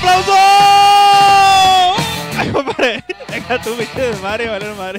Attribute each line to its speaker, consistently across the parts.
Speaker 1: aplauso! Ay, compadre, deja tu bicho de madre, vale, madre.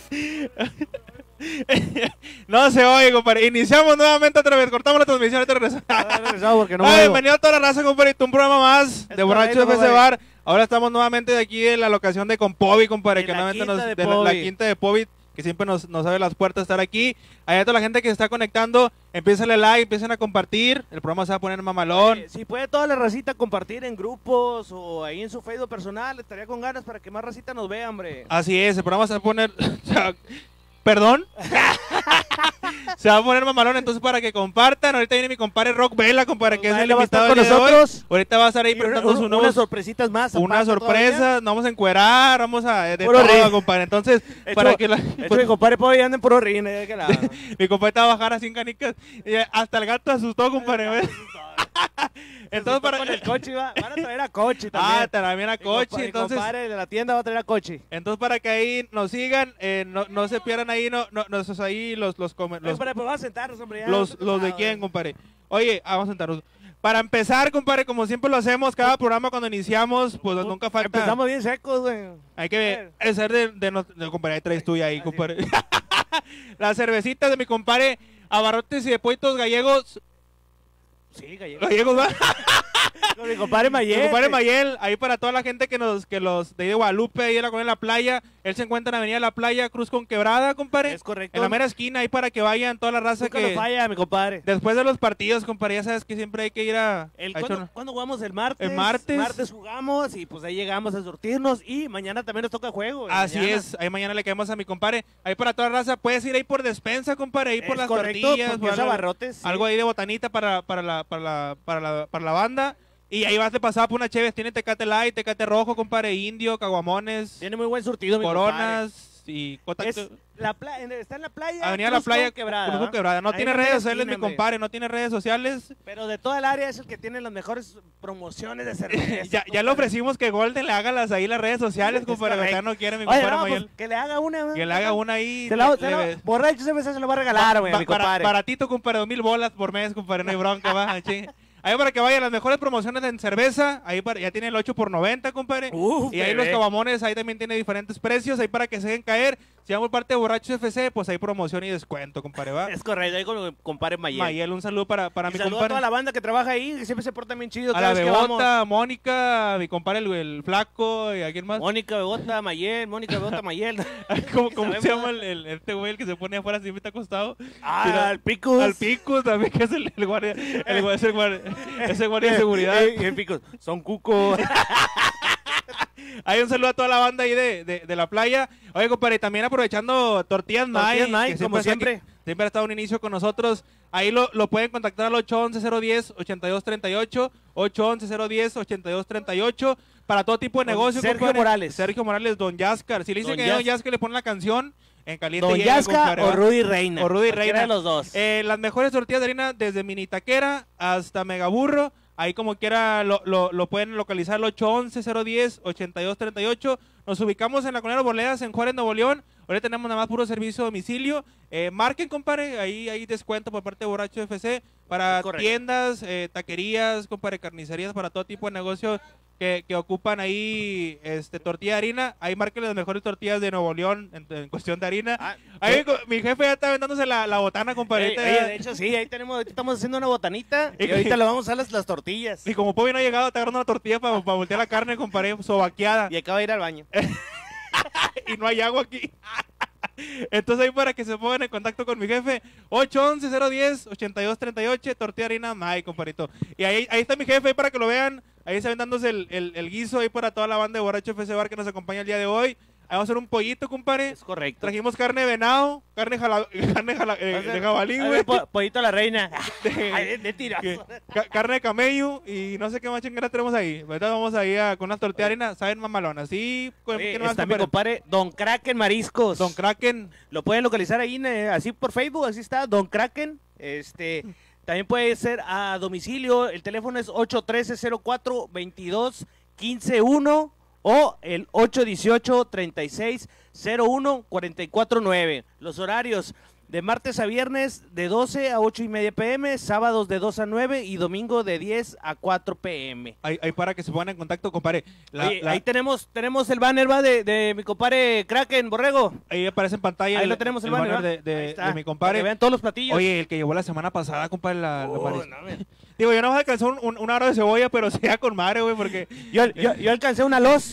Speaker 1: No se oye, compadre. Iniciamos nuevamente otra vez. Cortamos la transmisión.
Speaker 2: Porque no
Speaker 1: bienvenido a toda la raza, compadre. Un programa más de Borracho FC Bar. Ahora estamos nuevamente de aquí en la locación de Compovi, compadre. Que nuevamente la quinta de Povi, que siempre nos abre las puertas a estar aquí. Allá toda la gente que se está conectando, empiecen a like, empiecen a compartir. El programa se va a poner mamalón.
Speaker 2: Si puede toda la racita compartir en grupos o ahí en su Facebook personal, estaría con ganas para que más racita nos vea, hombre.
Speaker 1: Así es, el programa se va a poner... ¿Perdón? Se va a poner mamalón, entonces para que compartan. Ahorita viene mi compadre Rock Vela, compadre, que es el invitado
Speaker 2: con nosotros.
Speaker 1: Ahorita va a estar ahí presentando su nuevo...
Speaker 2: Unas sorpresitas más.
Speaker 1: Una sorpresa, nos vamos a encuerar, vamos a... De
Speaker 2: puro
Speaker 1: todo, compadre. Entonces, para que
Speaker 2: mi compadre Povi anda en puro rin.
Speaker 1: Mi compadre te va a bajar así en canicas. Y hasta el gato asustó, compadre.
Speaker 2: Entonces para el coche van a traer a Coche también.
Speaker 1: También a Coche.
Speaker 2: Entonces, mi compadre de la tienda va a traer a Coche.
Speaker 1: Entonces para que ahí nos sigan, no se pierdan ahí, ahí los
Speaker 2: pues vamos a sentarnos, hombre. Ya
Speaker 1: los de quién, compadre. Oye, vamos a sentarnos. Para empezar, compadre, como siempre lo hacemos, cada programa cuando iniciamos, pues nunca falta.
Speaker 2: Empezamos bien secos, güey.
Speaker 1: Hay que ser de compadre, ahí traes tuya ahí, compadre. Las cervecitas de mi compadre, abarrotes y de pollitos gallegos.
Speaker 2: Sí, gallegos.
Speaker 1: Gallegos, ¿va?
Speaker 2: Con mi compadre Mayel.
Speaker 1: Mi compadre Mayel, ahí para toda la gente que los de Guadalupe, ahí en la playa. Él se encuentra en la avenida La Playa, Cruz con Quebrada, compadre.
Speaker 2: Es correcto.
Speaker 1: En la mera esquina, ahí para que vayan toda la raza.
Speaker 2: Nunca nos falla, mi compadre.
Speaker 1: Después de los partidos, compadre, ya sabes que siempre hay que ir a...
Speaker 2: ¿Cuándo jugamos? El martes.
Speaker 1: El martes.
Speaker 2: Martes jugamos y pues ahí llegamos a surtirnos. Y mañana también nos toca juego.
Speaker 1: Así es, ahí mañana le caemos a mi compadre. Ahí para toda la raza, puedes ir ahí por despensa, compadre, ahí por las tortillas.
Speaker 2: Por abarrotes.
Speaker 1: Algo ahí de botanita para la banda. Y ahí vas de pasada por una chévere, tiene Tecate Light, Tecate Rojo, compadre, Indio, Caguamones.
Speaker 2: Tiene muy buen surtido, mi
Speaker 1: Coronas y
Speaker 2: contacto. Está en la playa.
Speaker 1: Avenida La Playa, Cruz Quebrada. No tiene redes sociales, mi compadre, no tiene redes sociales.
Speaker 2: Pero de toda el área es el que tiene las mejores promociones de cerveza.
Speaker 1: ya le ofrecimos que Golden le haga ahí las redes sociales, compadre, ya no quiere mi compadre Mayel.
Speaker 2: Pues, que le haga una,
Speaker 1: que le haga una ahí.
Speaker 2: Borracho cerveza se lo va a regalar, güey, mi compadre.
Speaker 1: Baratito, compadre, 2,000 bolas por mes, compadre, no hay bronca, va, che. Ahí para que vayan las mejores promociones en cerveza. Ahí ya tiene el 8 por 90, compadre. Y ahí los caguamones, ahí también tiene diferentes precios. Ahí para que se dejen caer. Si vamos parte de Borrachos FC, pues hay promoción y descuento, compadre, ¿va?
Speaker 2: Es correcto, ahí con mi compadre Mayel.
Speaker 1: Mayel, un saludo para mi compadre.
Speaker 2: Saludo a toda la banda que trabaja ahí, que siempre se porta bien chido.
Speaker 1: A la Bebota, Mónica, mi compadre el Flaco, y a quién más.
Speaker 2: Mónica Bebota, Mayel, Mayel.
Speaker 1: ¿Cómo se llama este güey el que se pone afuera siempre está acostado?
Speaker 2: Al Picus.
Speaker 1: Al Picus también, que es el guardia, ese guardia de seguridad.
Speaker 2: El Picus, son cucos.
Speaker 1: Hay un saludo a toda la banda ahí de la playa. Oye, compadre, también aprovechando Tortillas Night,
Speaker 2: como siempre.
Speaker 1: Siempre ha estado un inicio con nosotros. Ahí lo pueden contactar al 811-010-8238, 811-010-8238, para todo tipo de negocio.
Speaker 2: Sergio Morales.
Speaker 1: Sergio Morales, Don Yascar. Si le dicen que Don Yascar le pone la canción, en caliente
Speaker 2: Don Yascar o Rudy Reina.
Speaker 1: O Rudy Reina.
Speaker 2: De los dos.
Speaker 1: Las mejores tortillas de harina desde Mini Taquera hasta Megaburro. Ahí como quiera lo pueden localizar al 811-010-8238. Nos ubicamos en la Colonia Arboledas, en Juárez, Nuevo León. Ahora tenemos nada más puro servicio a domicilio. Marquen, compadre, ahí hay descuento por parte de Borracho FC para tiendas, taquerías, compadre, carnicerías, para todo tipo de negocios que ocupan ahí tortilla de harina. Ahí marquen las mejores tortillas de Nuevo León en cuestión de harina. Ahí mi jefe ya está vendándose la botana, compadre.
Speaker 2: De hecho, sí, ahí estamos haciendo una botanita y ahorita le vamos a dar las tortillas.
Speaker 1: Y como Pobi no ha llegado, está agarrando una tortilla para voltear la carne, compadre, sobaqueada.
Speaker 2: Y acaba de ir al baño.
Speaker 1: Y no hay agua aquí. Entonces ahí para que se pongan en contacto con mi jefe, 811-010-8238, tortilla harina, compadrito. Y ahí está mi jefe, ahí para que lo vean. Ahí está vendándose el guiso ahí para toda la banda de Borracho FC Bar que nos acompaña el día de hoy. Ahí vamos a hacer un pollito, compadre.
Speaker 2: Es correcto.
Speaker 1: Trajimos carne de venado, carne de jabalí, güey.
Speaker 2: Pollito a la reina. De tirazo.
Speaker 1: Carne de camello y no sé qué más chingada tenemos ahí. Ahorita vamos ahí con unas tortillas de harina, saben mamalonas. Sí,
Speaker 2: está mi compadre Don Kraken Mariscos.
Speaker 1: Don Kraken.
Speaker 2: Lo pueden localizar ahí así por Facebook, así está, Don Kraken. También puede ser a domicilio. El teléfono es 813-04-22-15-1 o el 818-36-01-44-9. Los horarios De martes a viernes de 12 a 8:30 p.m., sábados de 2 a 9 y domingo de 10 a 4 p.m.
Speaker 1: Ahí para que se pongan en contacto, compadre.
Speaker 2: Ahí tenemos el banner, va, de mi compadre Kraken, Borrego.
Speaker 1: Ahí aparece en pantalla
Speaker 2: ahí lo tenemos el banner
Speaker 1: de mi compadre.
Speaker 2: Para que vean todos los platillos.
Speaker 1: Oye, el que llevó la semana pasada, compadre, Digo, yo no voy a alcanzar un aro de cebolla, pero sea con madre, güey, porque...
Speaker 2: Yo alcancé una los.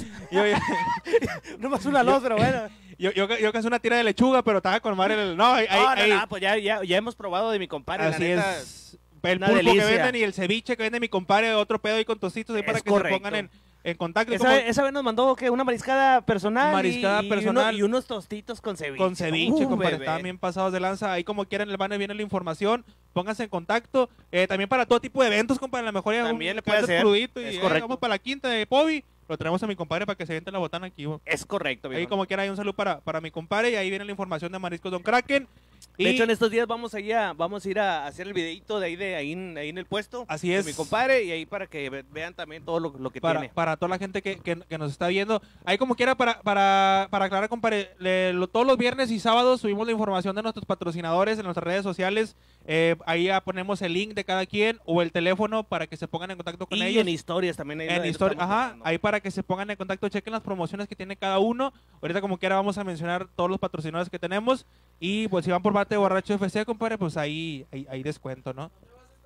Speaker 2: No más una los, pero bueno.
Speaker 1: Yo alcancé una tira de lechuga, pero estaba con madre. No,
Speaker 2: pues ya hemos probado de mi compadre.
Speaker 1: Así
Speaker 2: la neta,
Speaker 1: es. El pulpo
Speaker 2: delicia.
Speaker 1: que venden y el ceviche que vende mi compadre, otro pedo ahí con tocitos ahí para que se pongan en contacto.
Speaker 2: Esa vez nos mandó una mariscada personal. Y unos tostitos con ceviche.
Speaker 1: Con ceviche, compadre. Estaban bien pasados de lanza. Ahí como quieran, el banner viene la información. Pónganse en contacto. También para todo tipo de eventos, compadre. A lo mejor ya
Speaker 2: también le puede hacer.
Speaker 1: Crudito y
Speaker 2: correcto.
Speaker 1: Vamos para la quinta de Pobi. Lo traemos a mi compadre para que se vente la botana aquí.
Speaker 2: Es correcto, viejo.
Speaker 1: Ahí como quiera hay un saludo para mi compadre y ahí viene la información de Mariscos Don Kraken.
Speaker 2: De hecho, en estos días vamos a ir a hacer el videito de ahí en el puesto.
Speaker 1: Así es.
Speaker 2: De mi compadre, y ahí para que vean también todo lo que tiene.
Speaker 1: Para toda la gente que nos está viendo. Ahí como quiera, para aclarar, compadre, todos los viernes y sábados subimos la información de nuestros patrocinadores en nuestras redes sociales. Ahí ya ponemos el link de cada quien o el teléfono para que se pongan en contacto con ellos. Y
Speaker 2: en historias también.
Speaker 1: Ahí para que se pongan en contacto, chequen las promociones que tiene cada uno. Ahorita como quiera vamos a mencionar todos los patrocinadores que tenemos. Y pues si van por parte de Borracho FC, compadre, pues ahí descuento, ¿no?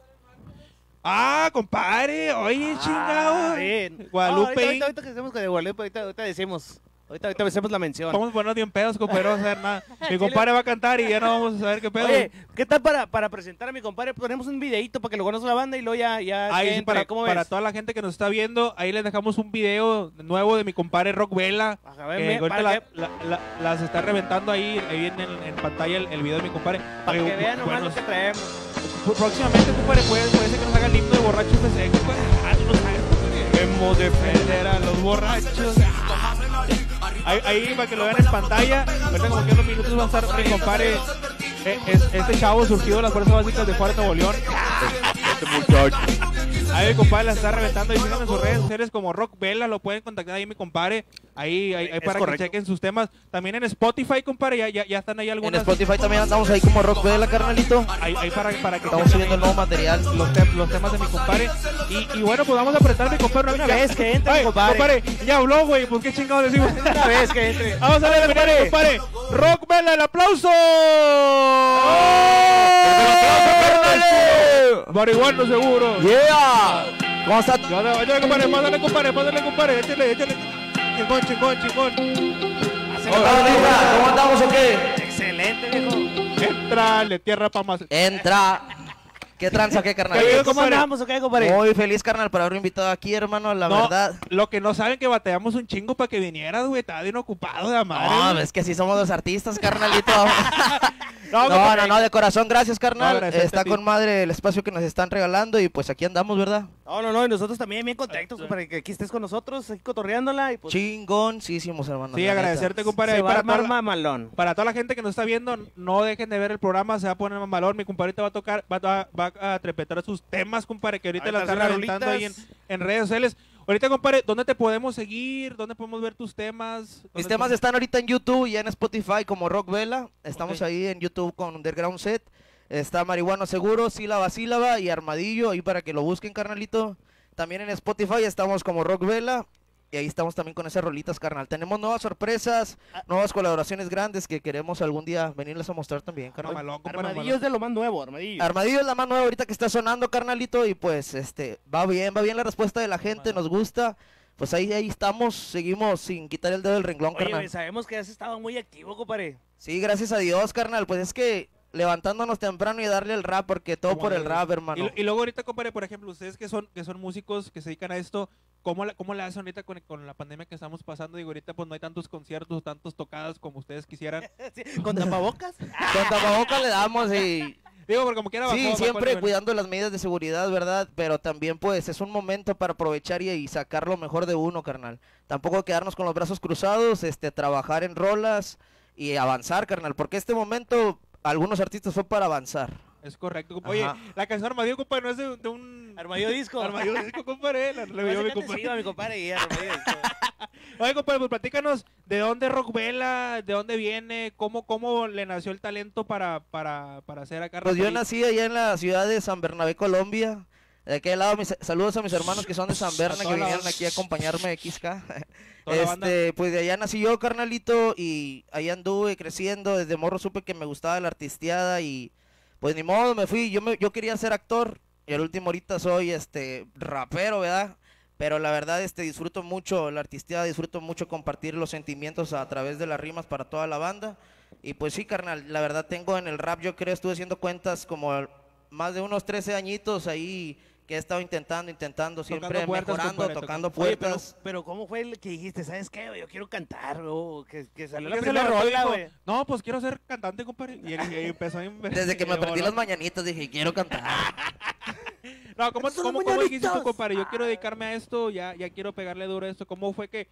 Speaker 1: Ah, compadre, oye, chingado. Guadalupe.
Speaker 2: Ahorita que estemos con Guadalupe, ahorita decimos. Ahorita hacemos la mención.
Speaker 1: Vamos a ponernos bien pedos, compadre, no vamos a hacer nada. Mi compadre va a cantar y ya no vamos a saber qué pedo.
Speaker 2: Oye, ¿qué tal para presentar a mi compadre? Ponemos un videito para que lo conozca la banda y luego ya
Speaker 1: ahí sí, para toda la gente que nos está viendo, ahí les dejamos un video nuevo de mi compadre Rock Vela. Ahorita las está reventando ahí en pantalla el video de mi compadre.
Speaker 2: Para que vean nomás lo que traemos.
Speaker 1: Próximamente, compadre, puede ser que nos haga el himno de Borracho FC, compadre. No sabes, debemos defender a los borrachos. Ahí para que lo vean en pantalla. Ahorita como que en unos minutos va a estar mi compadre. Este chavo surgido de las fuerzas básicas de Juárez, Nuevo León. Este muchacho. Ahí mi compadre la está reventando. Y síganme en sus redes sociales como Rock Vela. Lo pueden contactar ahí mi compadre. Ahí para que chequen sus temas. También en Spotify, compadre. Ya están ahí algunas.
Speaker 3: En Spotify también andamos ahí como Rock Vela, carnalito.
Speaker 1: Ahí para que
Speaker 3: estamos subiendo el nuevo material.
Speaker 1: Los temas de mi compadre. Y bueno, pues vamos a apretar mi compadre
Speaker 2: una vez que entre,
Speaker 1: compadre. Ya habló, güey. Pues qué chingados decimos.
Speaker 2: Una vez que entre.
Speaker 1: Vamos a ver, compadre. Rock Vela, el aplauso. Marihuano seguro.
Speaker 3: Yeah. ¿Cómo está?
Speaker 1: Échale, compadre. Échale. Chingón.
Speaker 3: ¿Cómo andamos o qué?
Speaker 2: Excelente, viejo.
Speaker 1: Entrale, tierra pa' más.
Speaker 3: Entra. ¿Qué tranza, qué, carnal?
Speaker 2: ¿Cómo andamos o qué, compadre?
Speaker 3: Muy feliz, carnal, por haberme invitado aquí, hermano, la verdad.
Speaker 1: Lo que no saben que batallamos un chingo para que vinieras, güey. Estaba bien ocupado de madre.
Speaker 3: No, es que así somos los artistas, carnalito. No, de corazón, gracias, carnal. Está con madre el espacio que nos están regalando y pues aquí andamos, ¿verdad?
Speaker 2: No, y nosotros también bien contentos, para que aquí estés con nosotros, aquí cotorreándola. Y pues...
Speaker 3: Chingoncísimos, hermano.
Speaker 1: Sí, agradecerte, compadre.
Speaker 2: Mamalón.
Speaker 1: Para toda la gente que nos está viendo, no dejen de ver el programa, se va a poner mamalón. Mi compadre va a tocar, va a trepetar sus temas, compadre, que ahorita la están reventando ahí en redes sociales. Ahorita, compadre, ¿dónde te podemos seguir? ¿Dónde podemos ver tus temas?
Speaker 3: Mis temas están ahorita en YouTube y en Spotify como Rock Vela. Estamos ahí en YouTube con Underground Set. Está Marihuano Seguro, Sílaba y Armadillo, ahí para que lo busquen, carnalito. También en Spotify estamos como Rock Vela. Y ahí estamos también con esas rolitas, carnal. Tenemos nuevas sorpresas, nuevas colaboraciones grandes que queremos algún día venirles a mostrar también, carnal.
Speaker 2: Armadillo es de lo más nuevo, Armadillo.
Speaker 3: Armadillo es la más nueva ahorita que está sonando, carnalito. Y pues, va bien la respuesta de la gente, nos gusta. Pues ahí estamos, seguimos sin quitar el dedo del renglón, carnal.
Speaker 2: Oye, sabemos que has estado muy activo, compadre.
Speaker 3: Sí, gracias a Dios, carnal. Pues es que levantándonos temprano y darle el rap, porque todo por el rap, hermano.
Speaker 1: Y luego ahorita, compadre, por ejemplo, ustedes que son músicos, que se dedican a esto, ¿cómo le hacen ahorita con la pandemia que estamos pasando? Digo, ahorita pues no hay tantos conciertos, tantos tocadas como ustedes quisieran.
Speaker 2: Sí, ¿con tapabocas?
Speaker 3: Con tapabocas le damos y...
Speaker 1: Digo, porque como quiera
Speaker 3: sí, siempre cuidando las medidas de seguridad, ¿verdad? Pero también pues es un momento para aprovechar y sacar lo mejor de uno, carnal. Tampoco quedarnos con los brazos cruzados, trabajar en rolas y avanzar, carnal, porque este momento algunos artistas fue para avanzar.
Speaker 1: Es correcto. Oye, la canción Armadillo, compadre, no es de un
Speaker 2: Armadillo Disco.
Speaker 1: Armadillo Disco, compadre. La revivió mi compadre.
Speaker 2: Sí, mi compadre y Armadillo Disco.
Speaker 1: Oye, compadre, pues platícanos de dónde Rock Vela, de dónde viene, cómo le nació el talento para hacer acá.
Speaker 3: Pues yo nací allá en la ciudad de San Bernabé, Colombia. De aquel lado, saludos a mis hermanos que son de San Berna, que vinieron aquí a acompañarme de XK. Pues de allá nací yo, carnalito, y allá anduve creciendo. Desde morro supe que me gustaba la artisteada y pues ni modo, me fui. Yo quería ser actor y al último ahorita soy rapero, ¿verdad? Pero la verdad disfruto mucho la artisteada, disfruto mucho compartir los sentimientos a través de las rimas para toda la banda. Y pues sí, carnal, la verdad tengo en el rap, yo creo, estuve haciendo cuentas como más de unos 13 añitos ahí que he estado intentando, siempre mejorando, tocando puertas.
Speaker 2: Oye, pero ¿cómo fue el que dijiste? ¿Sabes qué? Yo quiero cantar, que salió la
Speaker 1: ¿Qué
Speaker 2: primera rola, güey.
Speaker 1: No, pues quiero ser cantante, compadre. Y empezó a
Speaker 3: Desde que me aprendí las mañanitas dije, quiero cantar.
Speaker 1: No, ¿cómo dijiste tú, compadre? Yo quiero dedicarme a esto, ya quiero pegarle duro a esto. ¿Cómo fue que,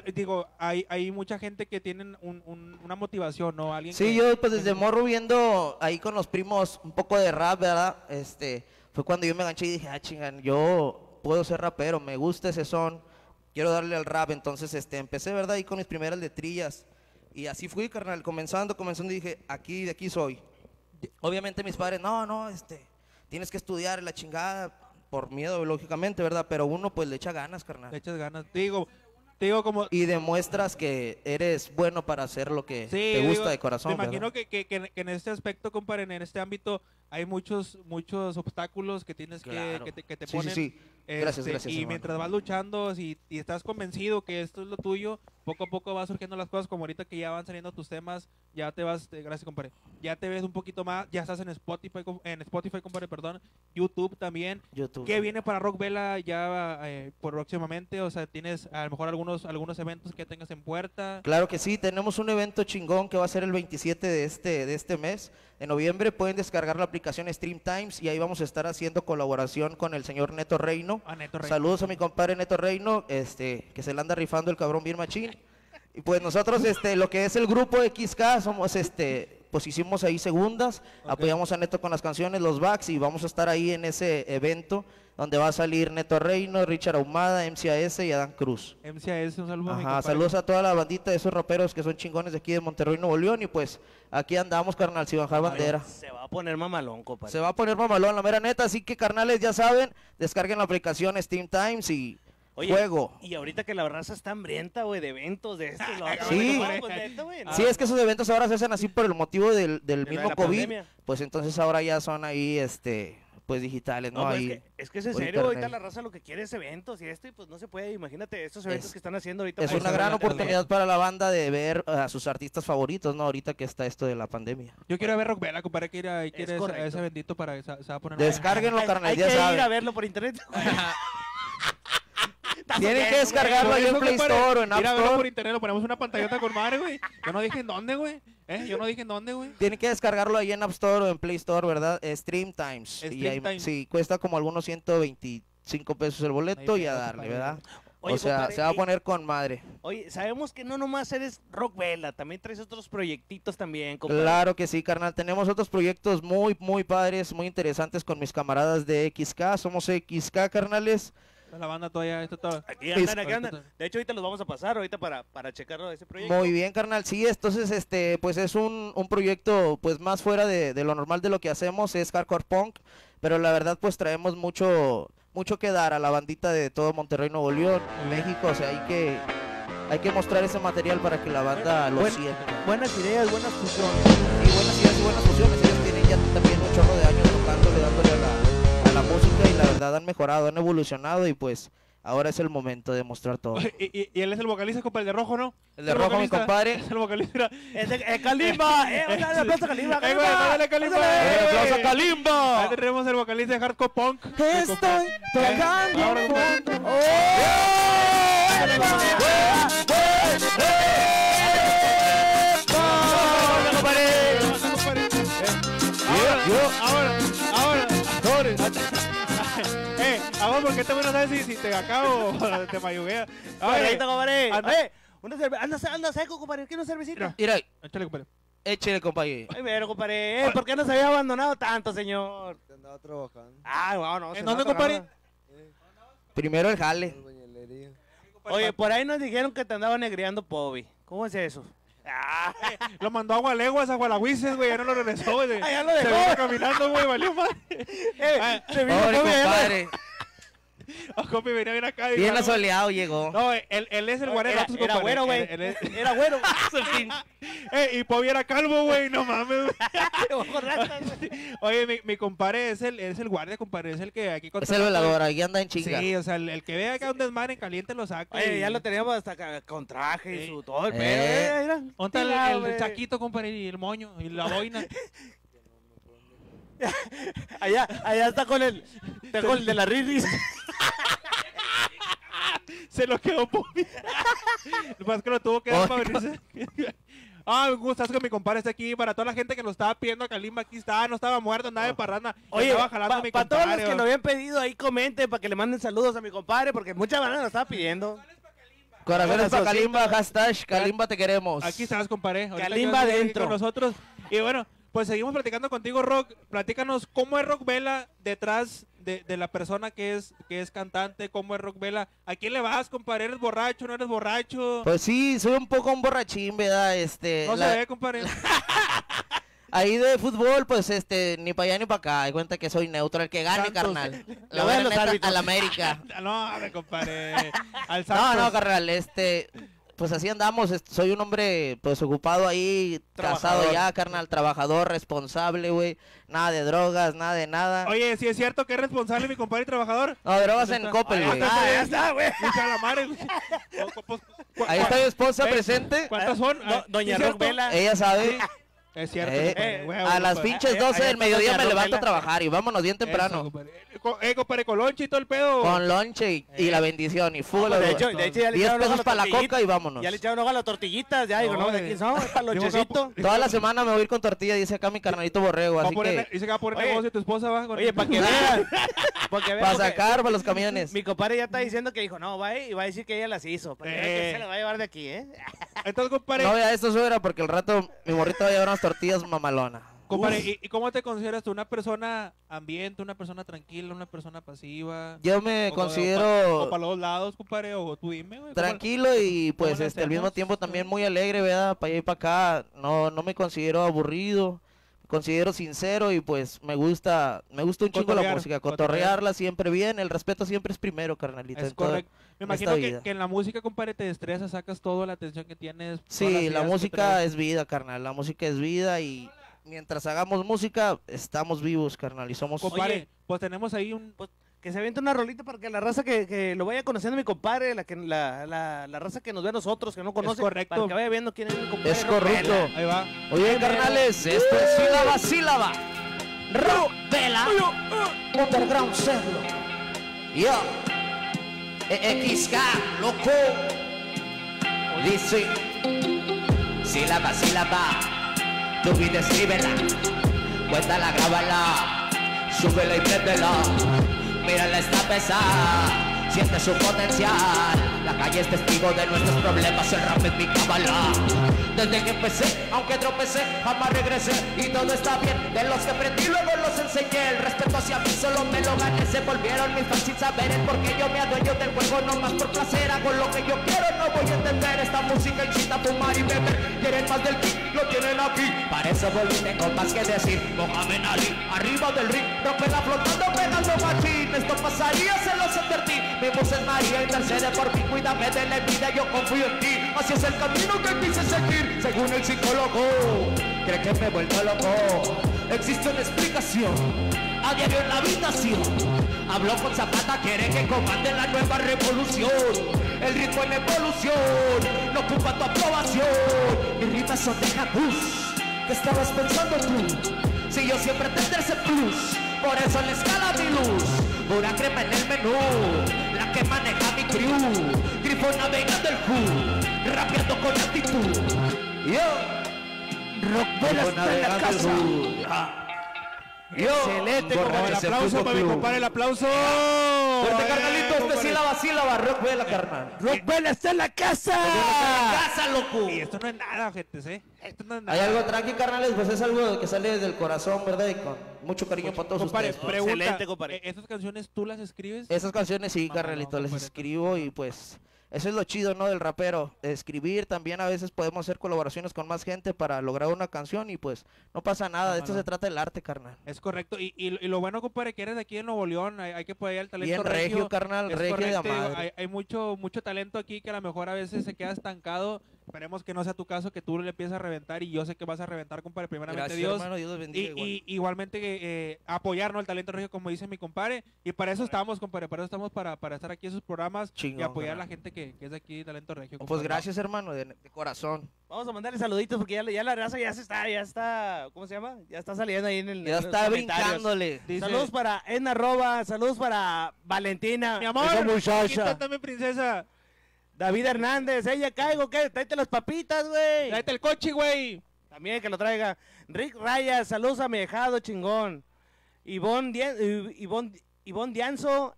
Speaker 1: hay mucha gente que tienen una motivación, ¿no? Alguien
Speaker 3: sí, yo pues desde morro viendo ahí con los primos un poco de rap, ¿verdad? Fue cuando yo me enganché y dije, chingan, yo puedo ser rapero, me gusta ese son, quiero darle al rap. Entonces, empecé, ¿verdad? Ahí con mis primeras letrillas. Y así fui, carnal, comenzando y dije, de aquí soy. Obviamente mis padres, no, tienes que estudiar la chingada, por miedo, lógicamente, ¿verdad? Pero uno, pues, le echa ganas, carnal.
Speaker 1: Le echas ganas. Te digo como...
Speaker 3: Y demuestras que eres bueno para hacer lo que te gusta de corazón,
Speaker 1: me imagino que en este aspecto, compadre, en este ámbito, hay muchos obstáculos que tienes
Speaker 3: claro.
Speaker 1: que te ponen.
Speaker 3: Sí. Gracias,
Speaker 1: y
Speaker 3: hermano.
Speaker 1: mientras vas luchando, y estás convencido que esto es lo tuyo, poco a poco van surgiendo las cosas, como ahorita que ya van saliendo tus temas, ya te vas, gracias, compadre, ya te ves un poquito más, ya estás en Spotify, compadre, perdón, YouTube también. ¿Qué viene para Rock Vela ya próximamente? O sea, ¿tienes a lo mejor algunos eventos que tengas en puerta?
Speaker 3: Claro que sí, tenemos un evento chingón que va a ser el 27 de este mes. En noviembre pueden descargar la aplicación Stream Times y ahí vamos a estar haciendo colaboración con el señor Neto Reino. Saludos a mi compadre Neto Reino, que se le anda rifando el cabrón bien machín. Y pues nosotros, lo que es el grupo XK, somos, pues hicimos ahí segundas, apoyamos a Neto con las canciones, los backs, y vamos a estar ahí en ese evento donde va a salir Neto Reino, Richard Ahumada, MCAS y Adán Cruz.
Speaker 1: MCAS, un saludo.
Speaker 3: Ajá, saludos a toda la bandita de esos raperos que son chingones de aquí de Monterrey, Nuevo León, y pues aquí andamos, carnal, sin bajar bandera.
Speaker 2: Se va a poner mamalón, compadre.
Speaker 3: Se va a poner mamalón, la mera neta, así que, carnales, ya saben, descarguen la aplicación Steam Times y juego.
Speaker 2: Y ahorita que la raza está hambrienta, güey, de eventos de estos.
Speaker 3: Sí. Sí, es que esos eventos ahora se hacen así por el motivo del mismo COVID, pandemia. Pues entonces ahora ya son ahí, pues digitales, ¿no?
Speaker 2: Ahí, es que es en serio, ahorita la raza lo que quiere es eventos y y pues no se puede, imagínate estos eventos que están haciendo ahorita.
Speaker 3: Es una gran oportunidad para la banda de ver a sus artistas favoritos, ¿no? Ahorita que está esto de la pandemia.
Speaker 1: Yo quiero ver Rock Vela, compadre, que ir a ese bendito para se va a poner.
Speaker 3: Descárguenlo, carnal,
Speaker 2: hay
Speaker 3: ya
Speaker 2: que
Speaker 3: saben.
Speaker 2: Ir a verlo por internet.
Speaker 3: Tienen que descargarlo ahí en Play Store o en App Store.
Speaker 1: Ir a verlo por internet, lo ponemos una pantallota con madre, güey. Yo no dije en dónde, güey. Tienen que descargarlo ahí en App Store o en Play Store, ¿verdad? Stream Times. Sí, cuesta como algunos 125 pesos el boleto y a darle, ¿verdad? Oye, o sea, compadre, se va a poner con madre.
Speaker 2: Oye, sabemos que no nomás eres Rock Vela, también traes otros proyectitos también, compadre.
Speaker 3: Claro que sí, carnal. Tenemos otros proyectos muy, muy padres, muy interesantes con mis camaradas de XK. Somos XK, carnales.
Speaker 1: La banda todavía está todo.
Speaker 2: Aquí andan. De hecho, ahorita los vamos a pasar ahorita para checarlo de ese proyecto.
Speaker 3: Muy bien, carnal. Sí, entonces pues es un proyecto pues más fuera de lo normal de lo que hacemos, es hardcore punk, pero la verdad pues traemos mucho que dar a la bandita de todo Monterrey, Nuevo León, México, o sea, hay que mostrar ese material para que la banda lo sienta.
Speaker 2: Buenas ideas, buenas fusiones.
Speaker 3: Sí, buenas ideas y buenas fusiones. Ellos tienen ya también un chorro de años tocándole, dándole a la música, y la verdad han mejorado, han evolucionado, y pues ahora es el momento de mostrar todo.
Speaker 1: Y él es el vocalista, compadre, el de rojo, ¿no?
Speaker 3: El de rojo, mi compadre.
Speaker 1: Es el vocalista.
Speaker 2: Es Kalimba. Un aplauso a Kalimba.
Speaker 1: Dale, Kalimba.
Speaker 3: Un aplauso a Kalimba.
Speaker 1: Ahí tenemos el vocalista de hardcore punk.
Speaker 3: Estoy tocando punk.
Speaker 1: Ahora, porque este güey no sabe si te acabo o te mayuguea.
Speaker 2: Correcto, compadre. Anda seco, compadre. ¿Quieres una cervecita?
Speaker 1: Mira, échale, compadre.
Speaker 3: Échale, compadre.
Speaker 2: Ay, pero, compadre, ¿por qué nos había abandonado tanto, señor?
Speaker 4: Te andaba trabajando.
Speaker 2: Ah, bueno,
Speaker 1: ¿En dónde, compadre?
Speaker 3: Primero el jale.
Speaker 4: En la bañalería.
Speaker 2: Oye, por ahí nos dijeron que te andaba negreando Pobi. ¿Cómo es eso?
Speaker 1: Lo mandó a Gualeguas, a Gualagüises, güey, ya no lo regresó, güey.
Speaker 2: Ah, ya lo
Speaker 1: Se
Speaker 2: dejó.
Speaker 1: vino caminando, güey, valió madre.
Speaker 2: Se vino
Speaker 3: Pobre
Speaker 2: Pobi, ya lo-
Speaker 3: compadre.
Speaker 1: Compi venía bien acá. y
Speaker 3: Bien
Speaker 1: dijo,
Speaker 3: asoleado llegó.
Speaker 1: no, él es el guardia de nosotros,
Speaker 2: Era
Speaker 1: compadre.
Speaker 2: güero, güey.
Speaker 1: Él es-
Speaker 2: Era güero.
Speaker 1: Y Pobi era calvo, güey, no mames, güey.
Speaker 2: Ojo, ratas, güey.
Speaker 1: Oye, mi compadre es el guardia, compadre, es el que aquí
Speaker 3: Es el velador, ahí anda en chinga.
Speaker 1: Sí, o sea, el que ve acá un desmadre en caliente lo saca.
Speaker 2: Oye,
Speaker 1: y-
Speaker 2: ya lo teníamos hasta con traje y
Speaker 1: Sí.
Speaker 2: su todo el
Speaker 3: Eh.
Speaker 2: pedo. Mira.
Speaker 1: ¿Dónde está
Speaker 2: Mira,
Speaker 1: el
Speaker 2: güey.
Speaker 1: chaquito, compadre, y el moño, y la boina?
Speaker 2: Allá está con el de la Riris.
Speaker 1: Se lo quedó Pobi. Lo más que lo tuvo que dar
Speaker 3: Oh,
Speaker 1: para venirse. Un gustazo que mi compadre esté aquí. Para toda la gente que lo estaba pidiendo a Kalimba, aquí está. No estaba muerto, andaba de parranda.
Speaker 2: Oye,
Speaker 1: estaba jalando a mi
Speaker 2: para todos los
Speaker 1: compadre.
Speaker 2: que lo habían pedido, ahí comenten para que le manden saludos a mi compadre, porque mucha banda lo estaba pidiendo.
Speaker 3: Corazones para
Speaker 2: Corazoncito.
Speaker 3: Kalimba, hashtag Kalimba te queremos.
Speaker 1: Aquí estás, compadre. Ahorita
Speaker 2: Kalimba
Speaker 1: que vas a estar aquí
Speaker 2: adentro.
Speaker 1: con nosotros. Y bueno, pues seguimos platicando contigo, Rock. Platícanos cómo es Rock Vela detrás de la persona que es cantante, cómo es Rock Vela. ¿A quién le vas, compadre? ¿Eres borracho, no eres borracho?
Speaker 3: Pues sí, soy un poco un borrachín, ¿verdad?
Speaker 1: No se ve, compadre.
Speaker 3: Ahí de fútbol, pues ni para allá ni para acá. Hay cuenta que soy neutro, el que gane,
Speaker 2: Santos.
Speaker 3: carnal.
Speaker 2: Le
Speaker 3: La
Speaker 2: voy a
Speaker 3: buena
Speaker 2: los
Speaker 3: neta,
Speaker 2: árbitros.
Speaker 3: al América.
Speaker 1: No, compadre. Al
Speaker 3: No,
Speaker 1: Santos.
Speaker 3: no, carnal, pues así andamos. Soy un hombre, pues ocupado ahí, casado
Speaker 2: Trabajador.
Speaker 3: ya, carnal, trabajador, responsable, güey. Nada de drogas, nada de nada.
Speaker 1: Oye, si es cierto que es responsable mi compadre y trabajador.
Speaker 3: No, drogas
Speaker 1: Ahí
Speaker 3: en
Speaker 1: está.
Speaker 3: Coppel,
Speaker 1: Ahí
Speaker 3: güey.
Speaker 1: está.
Speaker 2: Ya está, güey.
Speaker 1: Mucha la madre, güey.
Speaker 3: Ahí está mi esposa
Speaker 1: Ve,
Speaker 3: presente.
Speaker 1: ¿Cuántas son?
Speaker 2: Doña
Speaker 1: ¿Sí es
Speaker 2: Rock
Speaker 1: cierto?
Speaker 2: Vela.
Speaker 3: Ella sabe.
Speaker 1: Es cierto.
Speaker 3: Eh,
Speaker 1: compadre, huevo,
Speaker 3: A las
Speaker 1: compadre.
Speaker 3: pinches 12
Speaker 2: ahí
Speaker 3: del
Speaker 2: está
Speaker 3: mediodía
Speaker 2: doña
Speaker 3: me levanto a
Speaker 2: Roquela.
Speaker 3: trabajar y vámonos bien
Speaker 1: Eso,
Speaker 3: temprano.
Speaker 1: compadre. Compadre, con lonche y todo el pedo.
Speaker 3: Con lonche y la bendición y fútbol.
Speaker 2: De hecho, ya le
Speaker 3: 10
Speaker 2: echaron ojo a
Speaker 3: pesos
Speaker 2: las
Speaker 3: para la
Speaker 2: tortillitas.
Speaker 3: coca y vámonos.
Speaker 2: Ya le echaron ojo a las tortillitas, ya digo, no, ¿de quién son? Para los
Speaker 1: Dijo que
Speaker 2: checitos.
Speaker 3: Toda la semana me voy a ir con tortilla, dice acá mi carnalito borrego, así que
Speaker 1: Dice que va a poner
Speaker 2: Oye.
Speaker 1: negocio tu esposa, va.
Speaker 2: Oye, para que vean. Para que vean.
Speaker 3: para
Speaker 2: porque
Speaker 3: sacar para los camiones.
Speaker 2: Mi compadre ya está diciendo que dijo, no, va a ir y va a decir que ella las hizo. Para que vean que se la va a llevar de aquí, ¿eh?
Speaker 1: Entonces, compadre,
Speaker 3: No vea esto, suegra, porque el rato mi morrito va a llevar unas tortillas mamalona.
Speaker 1: compadre, ¿y cómo te consideras tú? ¿Una persona ambiente, una persona tranquila, una persona pasiva?
Speaker 3: Yo me
Speaker 1: O
Speaker 3: considero
Speaker 1: para los lados, compadre, o tú dime, güey. ¿cómo-
Speaker 3: tranquilo y pues
Speaker 1: le
Speaker 3: al mismo
Speaker 1: hacemos?
Speaker 3: tiempo también muy alegre, ¿verdad? Para allá y para acá. No me considero aburrido. Me considero sincero y pues me gusta un chingo la
Speaker 1: Cotorrear,
Speaker 3: música,
Speaker 1: cotorrear.
Speaker 3: cotorrearla siempre bien, el respeto siempre es primero, carnalito.
Speaker 1: Es
Speaker 3: en todo-
Speaker 1: correcto. Me
Speaker 3: en
Speaker 1: imagino
Speaker 3: esta
Speaker 1: que,
Speaker 3: vida.
Speaker 1: que en la música, compadre, te estresas, sacas toda la atención que tienes. todas las
Speaker 3: Sí, la
Speaker 1: ideas que
Speaker 3: música
Speaker 1: traes.
Speaker 3: es vida, carnal. La música es vida y mientras hagamos música, estamos vivos, carnal. Y somos...
Speaker 1: Compadre,
Speaker 2: Oye.
Speaker 1: pues tenemos ahí un...
Speaker 2: Que se aviente una rolita para que la raza que lo vaya conociendo mi compadre, la raza que nos ve a nosotros, que no conoce,
Speaker 1: correcto.
Speaker 2: para que vaya viendo quién es mi compadre.
Speaker 3: Es
Speaker 2: Rock
Speaker 3: correcto.
Speaker 2: Vela.
Speaker 1: Ahí va.
Speaker 3: Oye, carnales, esto es sílaba, sílaba. Rock Vela. Underground Cerdo. Yo. XK, loco. Dice. Sílaba, sílaba. Tu vida escríbela. Cuéntala, grábala. Súbela y préndela. Mírala, está pesada. Siente su potencial. La calle es testigo de nuestros problemas. El rap es mi cábala. Desde que empecé, aunque tropecé, jamás regresé y todo está bien. De los que aprendí luego los enseñé. El respeto hacia mí solo me lo gané. Se volvieron mis fans sin saber el por qué yo me adueño del juego. No más por placer, hago lo que yo quiero. No voy a entender esta música incita a fumar y beber. Quieren más del kick, lo tienen aquí. Para eso volví, tengo más que decir. Mohamed Ali, arriba del ring, Roquela flotando, pegando machín. Esto pasaría, se los advertí. Mi voz es María, intercede por mí. Cuídame de la vida, yo confío en ti. Así es el camino que quise seguir. Según el psicólogo, cree que me vuelvo loco. Existe una explicación a diario en la habitación. Habló con Zapata, quiere que comande la nueva revolución. El ritmo en evolución no ocupa tu aprobación. Mis rimas son de Jacuz. ¿Qué estabas pensando tú? Si yo siempre tendré ese plus. Por eso le escala mi luz. Pura crema en el menú, la que maneja mi crew. Grifo navegando el Q, rapeando con actitud. Yo, Rock Vela está en la casa.
Speaker 2: Excelente,
Speaker 3: Borracho
Speaker 2: compadre.
Speaker 1: El
Speaker 3: se
Speaker 1: aplauso
Speaker 3: puso
Speaker 1: para mi
Speaker 3: club.
Speaker 1: compadre, el aplauso.
Speaker 3: Fuerte, carnalito,
Speaker 1: compadre.
Speaker 3: sílaba, Rock Vela, carnal.
Speaker 2: Rock Vela está en la casa.
Speaker 3: ¡Casa, loco!
Speaker 1: Y esto no es nada, gente, ¿eh? Esto no es
Speaker 3: Hay
Speaker 1: nada.
Speaker 3: algo tranqui, carnales, pues es algo que sale desde el corazón, ¿verdad? Y con mucho cariño para todos
Speaker 1: Compadre,
Speaker 3: ustedes.
Speaker 1: pregunta,
Speaker 2: Excelente, compadre.
Speaker 1: ¿esas canciones tú las escribes?
Speaker 3: Esas canciones sí,
Speaker 1: No,
Speaker 3: carnalito,
Speaker 1: no,
Speaker 3: les
Speaker 1: compadre.
Speaker 3: escribo y pues eso es lo chido, ¿no? Del rapero. Escribir, también a veces podemos hacer colaboraciones con más gente para lograr una canción y pues no pasa nada, de esto
Speaker 1: no.
Speaker 3: se trata el arte, carnal.
Speaker 1: Es correcto. Y lo bueno, compadre, que eres de aquí en Nuevo León. Hay que apoyar el talento
Speaker 3: Bien regio, carnal,
Speaker 1: Es
Speaker 3: regio de
Speaker 1: correcto, digo,
Speaker 3: madre.
Speaker 1: hay mucho talento aquí que a lo mejor a veces se queda estancado. Esperemos que no sea tu caso, que tú le empieces a reventar y yo sé que vas a reventar, compadre, primeramente
Speaker 3: Gracias,
Speaker 1: Dios.
Speaker 3: hermano, Dios los bendiga igual.
Speaker 1: Y igualmente apoyar, ¿no? El talento regio, como dice mi compadre. Y para eso estamos, compadre, para eso estamos para estar aquí en sus programas y
Speaker 3: Chingón,
Speaker 1: apoyar a la
Speaker 3: carnal.
Speaker 1: gente que es de aquí, talento regio.
Speaker 3: Pues
Speaker 1: compadre.
Speaker 3: gracias, hermano, de corazón.
Speaker 2: Vamos a mandarle saluditos porque ya la raza ya está, ¿cómo se llama? Ya está saliendo ahí en
Speaker 3: Ya
Speaker 2: los
Speaker 3: está
Speaker 2: comentarios.
Speaker 3: brincándole.
Speaker 1: Dice,
Speaker 2: Saludos para Edna Roba, saludos para Valentina,
Speaker 1: mi amor,
Speaker 2: esa
Speaker 1: aquí
Speaker 2: muchacha.
Speaker 1: está mi princesa.
Speaker 2: David Hernández, ella caigo, ¿qué? Tráete las papitas, güey.
Speaker 1: Tráete el coche, güey.
Speaker 2: También que lo traiga. Rick Raya, saludos a mi dejado, chingón. Ivonne Dianzo,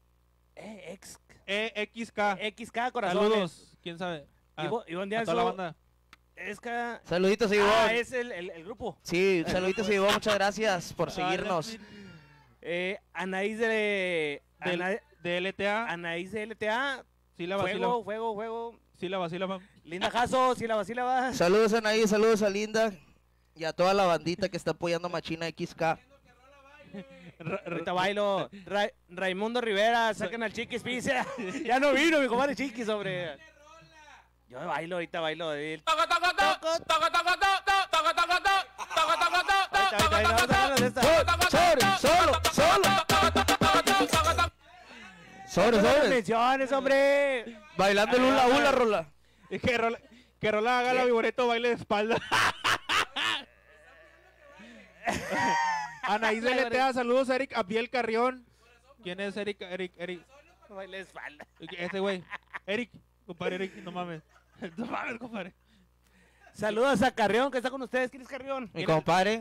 Speaker 1: XK.
Speaker 2: XK, corazones.
Speaker 1: Saludos. ¿Quién sabe?
Speaker 2: Ivonne
Speaker 1: A toda la
Speaker 2: Dianzo,
Speaker 1: banda.
Speaker 2: es que...
Speaker 3: Saluditos, Ivonne.
Speaker 2: es el grupo.
Speaker 3: Sí, saluditos, Ivonne, muchas gracias por seguirnos.
Speaker 2: Anaís de...
Speaker 1: De LTA.
Speaker 2: Anaís de LTA,
Speaker 1: Sílaba.
Speaker 2: fuego.
Speaker 1: Sílaba.
Speaker 2: Linda Jasso, sílaba.
Speaker 3: Saludos a Anaí, saludos a Linda y a toda la bandita que está apoyando Machina XK.
Speaker 2: Ahorita bailo. Raimundo Rivera, saquen al Chiquis Pizza. Ya no vino mi compadre Chiquis, hombre. Yo ahorita bailo.
Speaker 3: Sobre.
Speaker 2: Menciones, hombre.
Speaker 3: Bailando el hula, rola.
Speaker 1: Y que Rola haga la viboreto baile de espalda. Anaís de LTA, saludos a Eric Abiel Carrión. ¿Quién es Eric?
Speaker 2: Baile de espalda.
Speaker 1: Ese güey. Eric, compadre Eric, no mames. No mames, compadre.
Speaker 2: Saludos a Carrión, que está con ustedes. ¿Quién es Carrión?
Speaker 3: Mi compadre.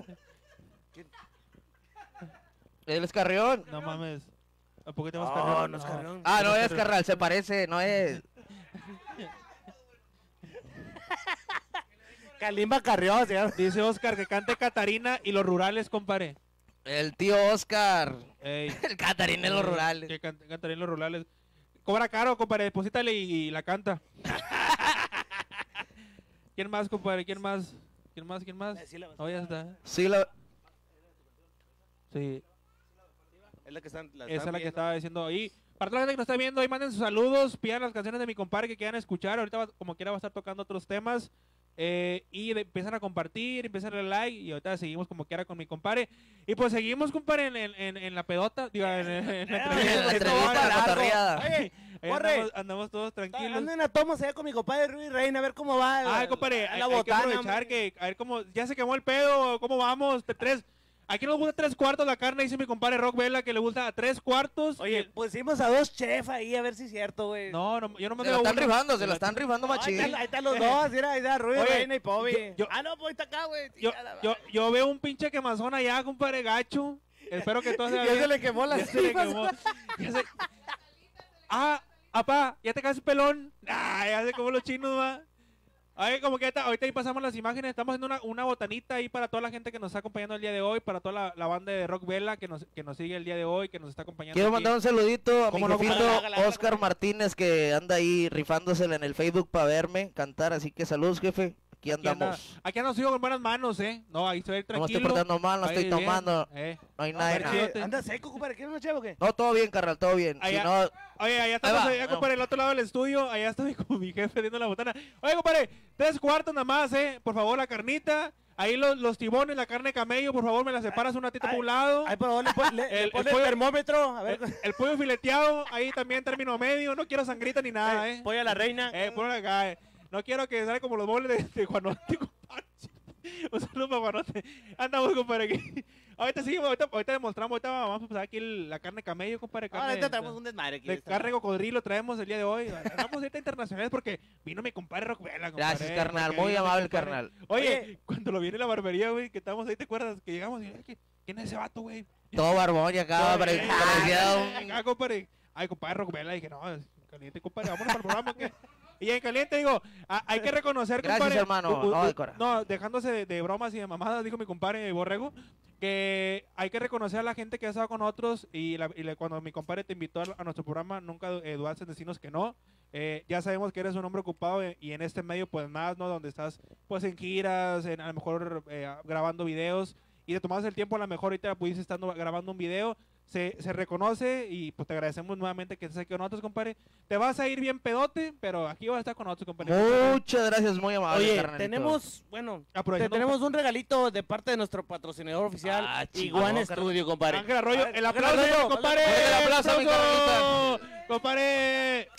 Speaker 3: Él es Carrión.
Speaker 1: No mames. ¿A poco tenemos
Speaker 2: No,
Speaker 1: Carrión?
Speaker 2: no es Carrión.
Speaker 3: Ah, no es Carral, se parece, no es.
Speaker 2: Kalimba Carrión, se llama.
Speaker 1: Dice Oscar que cante Catarina y los rurales, compadre.
Speaker 3: El tío Oscar.
Speaker 1: Ey.
Speaker 3: El catarinero rural.
Speaker 1: Que cante Catarina y los rurales. Cobra caro, compadre. Deposítale y la canta. ¿Quién más, compadre? ¿Quién más?
Speaker 2: Sí, la-
Speaker 1: Oh, ya está.
Speaker 3: Sí, la...
Speaker 1: Sí.
Speaker 2: Es la que están.
Speaker 1: Esa es la que estaba diciendo ahí. Para toda la gente que nos está viendo, ahí manden sus saludos, pidan las canciones de mi compadre que quieran escuchar. Ahorita, como quiera, va a estar tocando otros temas. Empiezan a compartir, empiezan a darle like. Y ahorita seguimos como quiera con mi compadre. Y pues seguimos, compadre, en la pedota. Digo, en la entrevista.
Speaker 3: Esto va para la cotorreada.
Speaker 2: Oye,
Speaker 1: Ahí
Speaker 2: corre.
Speaker 1: andamos todos tranquilos.
Speaker 2: Anden a tomos allá con mi compadre Ruiz Reina a ver cómo va.
Speaker 1: Ay, compadre,
Speaker 2: la
Speaker 1: hay que
Speaker 2: botana,
Speaker 1: aprovechar
Speaker 2: hombre.
Speaker 1: a ver cómo, ya se quemó el pedo, cómo vamos, aquí nos gusta 3/4 la carne, dice mi compadre Rock Vela, que le gusta a 3/4.
Speaker 2: Oye, pusimos a 2 chefs ahí a ver si es cierto, güey.
Speaker 1: No, yo no me
Speaker 3: Se lo están rifando, se lo están rifando
Speaker 2: No,
Speaker 3: machín.
Speaker 2: ahí están los dos, mira, ahí está Ruiz
Speaker 1: Oye,
Speaker 2: Reina y Pobi.
Speaker 1: yo-
Speaker 2: Ah, no, pues está acá, güey.
Speaker 1: Yo veo un pinche quemazón allá, compadre gacho. Espero que todo sea
Speaker 2: Ya
Speaker 1: bien.
Speaker 2: se le quemó las
Speaker 1: Ya se le
Speaker 2: tripas.
Speaker 1: quemó. Ya se- Ah, apá, ya te caes pelón. Ya sé cómo los chinos, va. Ay, como que ahorita ahí pasamos las imágenes. Estamos haciendo una botanita ahí para toda la gente que nos está acompañando el día de hoy, para toda la banda de Rock Vela que nos sigue el día de hoy, que nos está acompañando.
Speaker 3: Quiero
Speaker 1: aquí.
Speaker 3: mandar un saludito a mi
Speaker 1: ¿Cómo no,
Speaker 3: jefito
Speaker 1: compadre?
Speaker 2: Hágala,
Speaker 3: Oscar
Speaker 2: hágala.
Speaker 3: Martínez que anda ahí rifándosela en el Facebook para verme cantar, así que saludos, jefe. Aquí
Speaker 1: Aquí anda-
Speaker 3: andamos.
Speaker 1: Aquí andamos sigo con buenas manos, No, ahí estoy
Speaker 3: No me
Speaker 1: tranquilo.
Speaker 3: estoy portando mal, no
Speaker 1: Va a
Speaker 3: estoy
Speaker 1: ir bien,
Speaker 3: tomando. No hay nada de
Speaker 1: ver,
Speaker 3: nada.
Speaker 1: chido.
Speaker 2: Anda seco, compadre. ¿Quieres una cheva o qué?
Speaker 3: No, todo bien, carnal, todo bien. Si
Speaker 1: Allá-
Speaker 3: no,
Speaker 1: Oye, allá
Speaker 3: Ahí
Speaker 1: estamos,
Speaker 3: va,
Speaker 1: allá,
Speaker 3: ahí
Speaker 1: compadre, el otro lado del estudio. Allá está con mi jefe viendo la botana. Oye, compadre, 3/4 nada más, Por favor, la carnita. Ahí los tibones, la carne de camello, por favor, me la separas un ratito por un lado.
Speaker 2: Ay, por favor, le pone
Speaker 1: El
Speaker 2: el
Speaker 1: pollo-
Speaker 2: termómetro. A ver,
Speaker 1: El pollo fileteado, ahí también término medio. No quiero sangrita ni nada,
Speaker 2: pollo a la reina.
Speaker 1: Ponlo acá, No quiero que salga como los boles de Juanote, compadre. Un saludo para Juanote. Andamos, compadre, aquí. Ahorita sí, ahorita demostramos, ahorita vamos a pasar aquí la carne de camello, compadre.
Speaker 2: Ahora ahorita traemos un desmadre aquí.
Speaker 1: De carne de cocodrilo traemos el día de hoy. Andamos ahorita internacionales porque vino mi compadre Rock Vela, compadre.
Speaker 3: gracias, carnal,
Speaker 1: Porque
Speaker 3: muy
Speaker 1: vino mi
Speaker 3: amable,
Speaker 1: compadre.
Speaker 3: carnal.
Speaker 1: Oye, cuando lo vi en la barbería, güey, que estábamos ahí, ¿te acuerdas? Que llegamos y, ¿quién es ese vato, güey?
Speaker 3: Todo barbón y acá, parecía un...
Speaker 1: Acá, compadre. Ay, compadre, Rockvela. Dije, no, en caliente, compadre, vámonos para el programa, ¿qué? Y en caliente, digo, hay que reconocer,
Speaker 3: Gracias,
Speaker 1: compadre.
Speaker 3: hermano. No, de cora.
Speaker 1: No, dejándose de bromas y de mamadas, dijo mi compadre Borrego, que hay que reconocer a la gente que ha estado con nosotros cuando mi compadre te invitó a nuestro programa, nunca dudaste en decirnos que no. Ya sabemos que eres un hombre ocupado y en este medio, pues más, ¿no? Donde estás, pues en giras, a lo mejor grabando videos y te tomas el tiempo, a lo mejor ahorita pudiste estar grabando un video. Se reconoce y pues te agradecemos nuevamente que estés aquí con nosotros, compadre. Te vas a ir bien pedote, pero aquí vas a estar con nosotros, compadre.
Speaker 3: Muchas gracias, muy amable,
Speaker 2: Oye,
Speaker 3: carnalito.
Speaker 2: tenemos un regalito de parte de nuestro patrocinador oficial, Iguana Studio, compadre.
Speaker 1: Ángel Arroyo, el aplauso, compadre.
Speaker 3: El aplauso, mi carnalita.
Speaker 1: Compadre.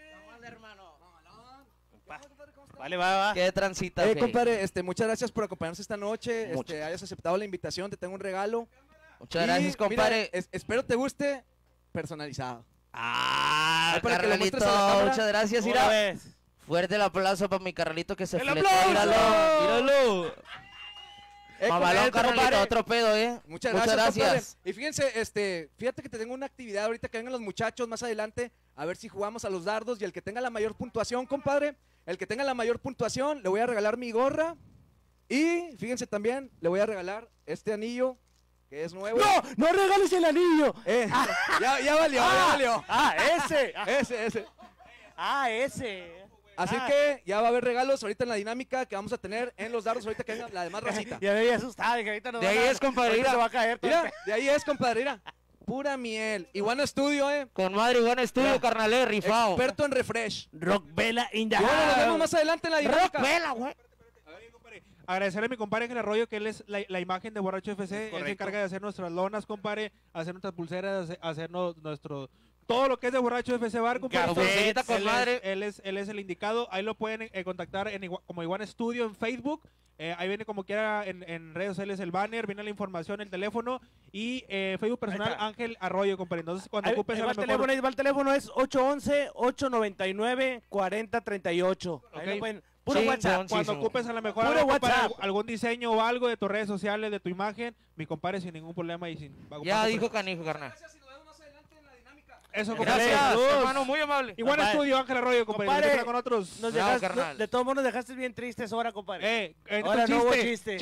Speaker 2: Vale, va.
Speaker 3: Qué transita.
Speaker 4: Compadre, muchas gracias por acompañarnos esta noche. Hayas aceptado la invitación, te tengo un regalo.
Speaker 3: Muchas gracias, compadre.
Speaker 4: Mira, espero te guste personalizado.
Speaker 3: Para que lo muestres a la cámara. Muchas gracias, mira. Fuerte el aplauso para mi carnalito que se
Speaker 2: ¡El
Speaker 3: fletó.
Speaker 2: aplauso!
Speaker 3: Míralo. Mamalón, carnalito, otro pedo,
Speaker 4: Muchas gracias. Y fíjense, fíjate que te tengo una actividad ahorita que vengan los muchachos más adelante, a ver si jugamos a los dardos y el que tenga la mayor puntuación, compadre, el que tenga la mayor puntuación, le voy a regalar mi gorra y fíjense también, le voy a regalar este anillo que es nuevo.
Speaker 2: ¡No regales el anillo!
Speaker 4: Ya valió.
Speaker 2: Ese.
Speaker 4: Ese. Así que ya va a haber regalos ahorita en la dinámica que vamos a tener en los dardos ahorita que venga la demás racita.
Speaker 2: Ya me había asustado, que ahorita
Speaker 3: De ahí es, compadre.
Speaker 2: se va a caer todo.
Speaker 4: Mira, de ahí es, compadre, mira. Pura miel. Iguana Studio,
Speaker 3: Con madre, Iguana Studio, carnal, rifado.
Speaker 4: Experto en refresh.
Speaker 2: Rockvela in the
Speaker 4: Y bueno, nos
Speaker 2: house.
Speaker 4: vemos más adelante en la dinámica.
Speaker 3: Rockvela, güey.
Speaker 1: Agradecerle a mi compadre Ángel Arroyo, que él es la imagen de Borracho FC. Él se encarga de hacer nuestras lonas, compadre, hacer nuestras pulseras, hacernos todo lo que es de Borracho FC Bar, compadre.
Speaker 3: Cafecita con madre.
Speaker 1: Él es el indicado. Ahí lo pueden contactar como Iguana Studio en Facebook. Ahí viene como quiera en redes sociales el banner, viene la información, el teléfono y Facebook personal Ángel Arroyo, compadre. Entonces cuando ocupes
Speaker 2: ahí va el teléfono, es 811-899-4038. Ahí lo pueden... Puro WhatsApp.
Speaker 1: Cuando ocupes a lo mejor algún diseño o algo de tus redes sociales, de tu imagen, mi compadre sin ningún problema y sin...
Speaker 3: Ya dijo canijo, carnal.
Speaker 1: Eso, compadre.
Speaker 3: Gracias, hermano, muy amable.
Speaker 1: Igual estudio, Ángel Arroyo, compadre. Con otros.
Speaker 2: De todos modos nos dejaste bien tristes ahora, compadre.
Speaker 1: Ahora no hubo chiste.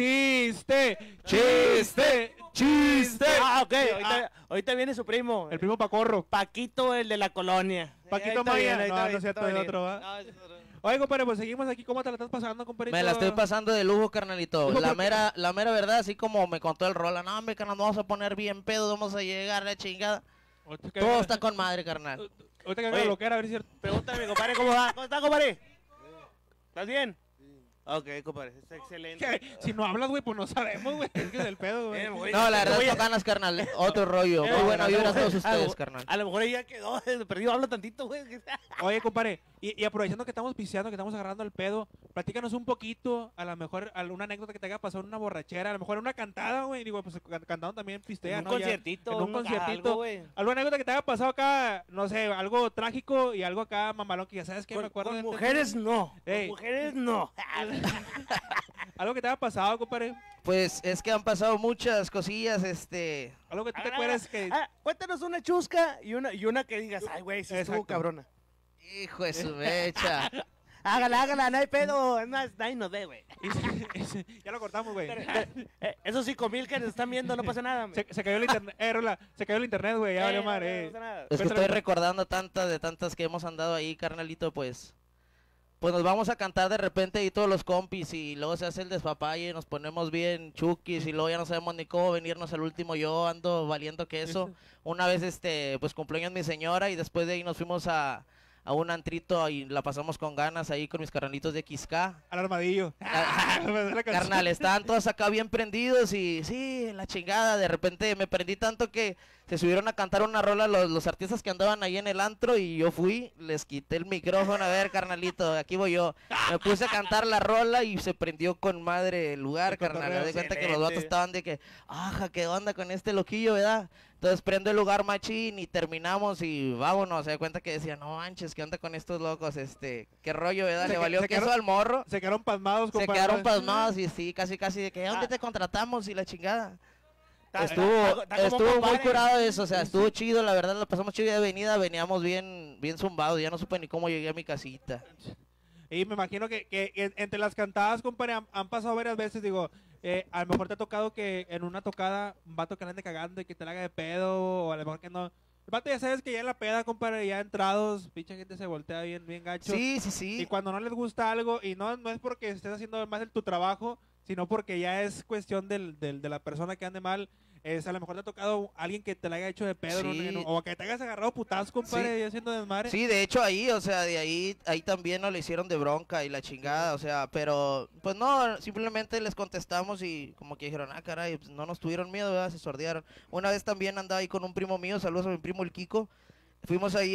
Speaker 1: Chiste.
Speaker 2: Ok. Ahorita viene su primo.
Speaker 1: El primo Pacorro.
Speaker 2: Paquito, el de la colonia.
Speaker 1: Paquito Maya. No es cierto, de otro, ¿va? Oye, compadre, pues seguimos aquí. ¿Cómo te la estás pasando, compadre?
Speaker 3: Me la estoy pasando de lujo, carnalito. La mera verdad, así como me contó el Rola. No, hombre, carnal, nos vamos a poner bien pedo, vamos a llegar a la chingada. Todo está con madre, carnal.
Speaker 1: Ahorita que haga lo que era, a ver si es cierto.
Speaker 2: Pregúntale, compadre, ¿cómo va? ¿Cómo está, compadre? ¿Estás bien? Ok, compadre, está excelente.
Speaker 1: Si no hablas, güey, pues no sabemos, güey. Es que es el pedo, güey.
Speaker 3: No, la verdad, son ganas, carnal. Otro rollo. Muy buena vibra a todos ustedes, carnal.
Speaker 2: A lo mejor ella quedó perdido, hablo tantito, güey.
Speaker 1: Oye, compadre, y aprovechando que estamos pisteando, que estamos agarrando el pedo, platícanos un poquito, a lo mejor, alguna anécdota que te haya pasado en una borrachera, a lo mejor en una cantada, güey. Digo, pues cantando también pistea, ¿no?
Speaker 2: En un conciertito,
Speaker 1: güey. Alguna anécdota que te haya pasado acá, no sé, algo trágico y algo acá mamalón, que ya sabes que me acuerdo.
Speaker 2: Con mujeres no. Con mujeres no.
Speaker 1: Algo que te haya pasado, compadre.
Speaker 3: Pues es que han pasado muchas cosillas,
Speaker 1: Algo que tú te acuerdas que...
Speaker 2: Cuéntanos una chusca y una que digas, ay, güey, sí estuvo cabrona.
Speaker 3: Hijo de su mecha.
Speaker 2: Hágala, no hay pedo. Es más, nadie nos ve, güey.
Speaker 1: Ya lo cortamos, güey.
Speaker 2: Esos 5,000 que nos están viendo, no pasa nada, güey.
Speaker 1: Se cayó el internet, se cayó el internet, güey, ya valió madre.
Speaker 2: No pasa nada.
Speaker 3: Es que estoy recordando tantas que hemos andado ahí, carnalito, pues nos vamos a cantar de repente y todos los compis y luego se hace el despapalle y nos ponemos bien chukis y luego ya no sabemos ni cómo venirnos al último. Yo ando valiendo queso. Una vez, pues cumpleaños mi señora y después de ahí nos fuimos a un antrito y la pasamos con ganas ahí con mis carnalitos de Quiscá.
Speaker 1: Al armadillo.
Speaker 3: Carnal, estaban todos acá bien prendidos y sí, la chingada. De repente me prendí tanto que se subieron a cantar una rola los artistas que andaban ahí en el antro y yo fui, les quité el micrófono. A ver, carnalito, aquí voy yo. Me puse a cantar la rola y se prendió con madre el lugar, carnal. Me di cuenta que los vatos estaban de que, ajá, ¿qué onda con este loquillo, verdad? Entonces prendo el lugar machín y terminamos y vámonos. Se da cuenta que decía, no manches, ¿qué onda con estos locos? ¿Qué rollo, verdad? Le valió queso al morro.
Speaker 1: Se quedaron pasmados, compadre.
Speaker 3: Se quedaron pasmados y sí, casi de que, ¿dónde te contratamos? Y la chingada. Estuvo muy curado eso, o sea, estuvo chido, la verdad, lo pasamos chido de venida, veníamos bien zumbados, ya no supe ni cómo llegué a mi casita.
Speaker 1: Y me imagino que entre las cantadas, compadre, han pasado varias veces, digo, a lo mejor te ha tocado que en una tocada un vato que la ande cagando y que te la haga de pedo, o a lo mejor que no. El vato ya sabes que ya en la peda, compadre, ya entrados, pinche gente se voltea bien gacho.
Speaker 3: Sí.
Speaker 1: Y cuando no les gusta algo, y no es porque estés haciendo más tu trabajo, sino porque ya es cuestión de la persona que ande mal. A lo mejor te ha tocado alguien que te la haya hecho de pedo,
Speaker 3: Sí.
Speaker 1: o que te hayas agarrado putazos, compadre,
Speaker 3: Sí.
Speaker 1: y haciendo desmadre.
Speaker 3: Sí, de hecho ahí, o sea, de ahí también nos le hicieron de bronca y la chingada, o sea, pero pues no, simplemente les contestamos y como que dijeron, ah, caray, pues no nos tuvieron miedo, ¿verdad? Se sordearon. Una vez también andaba ahí con un primo mío, saludos a mi primo el Kiko. Fuimos ahí,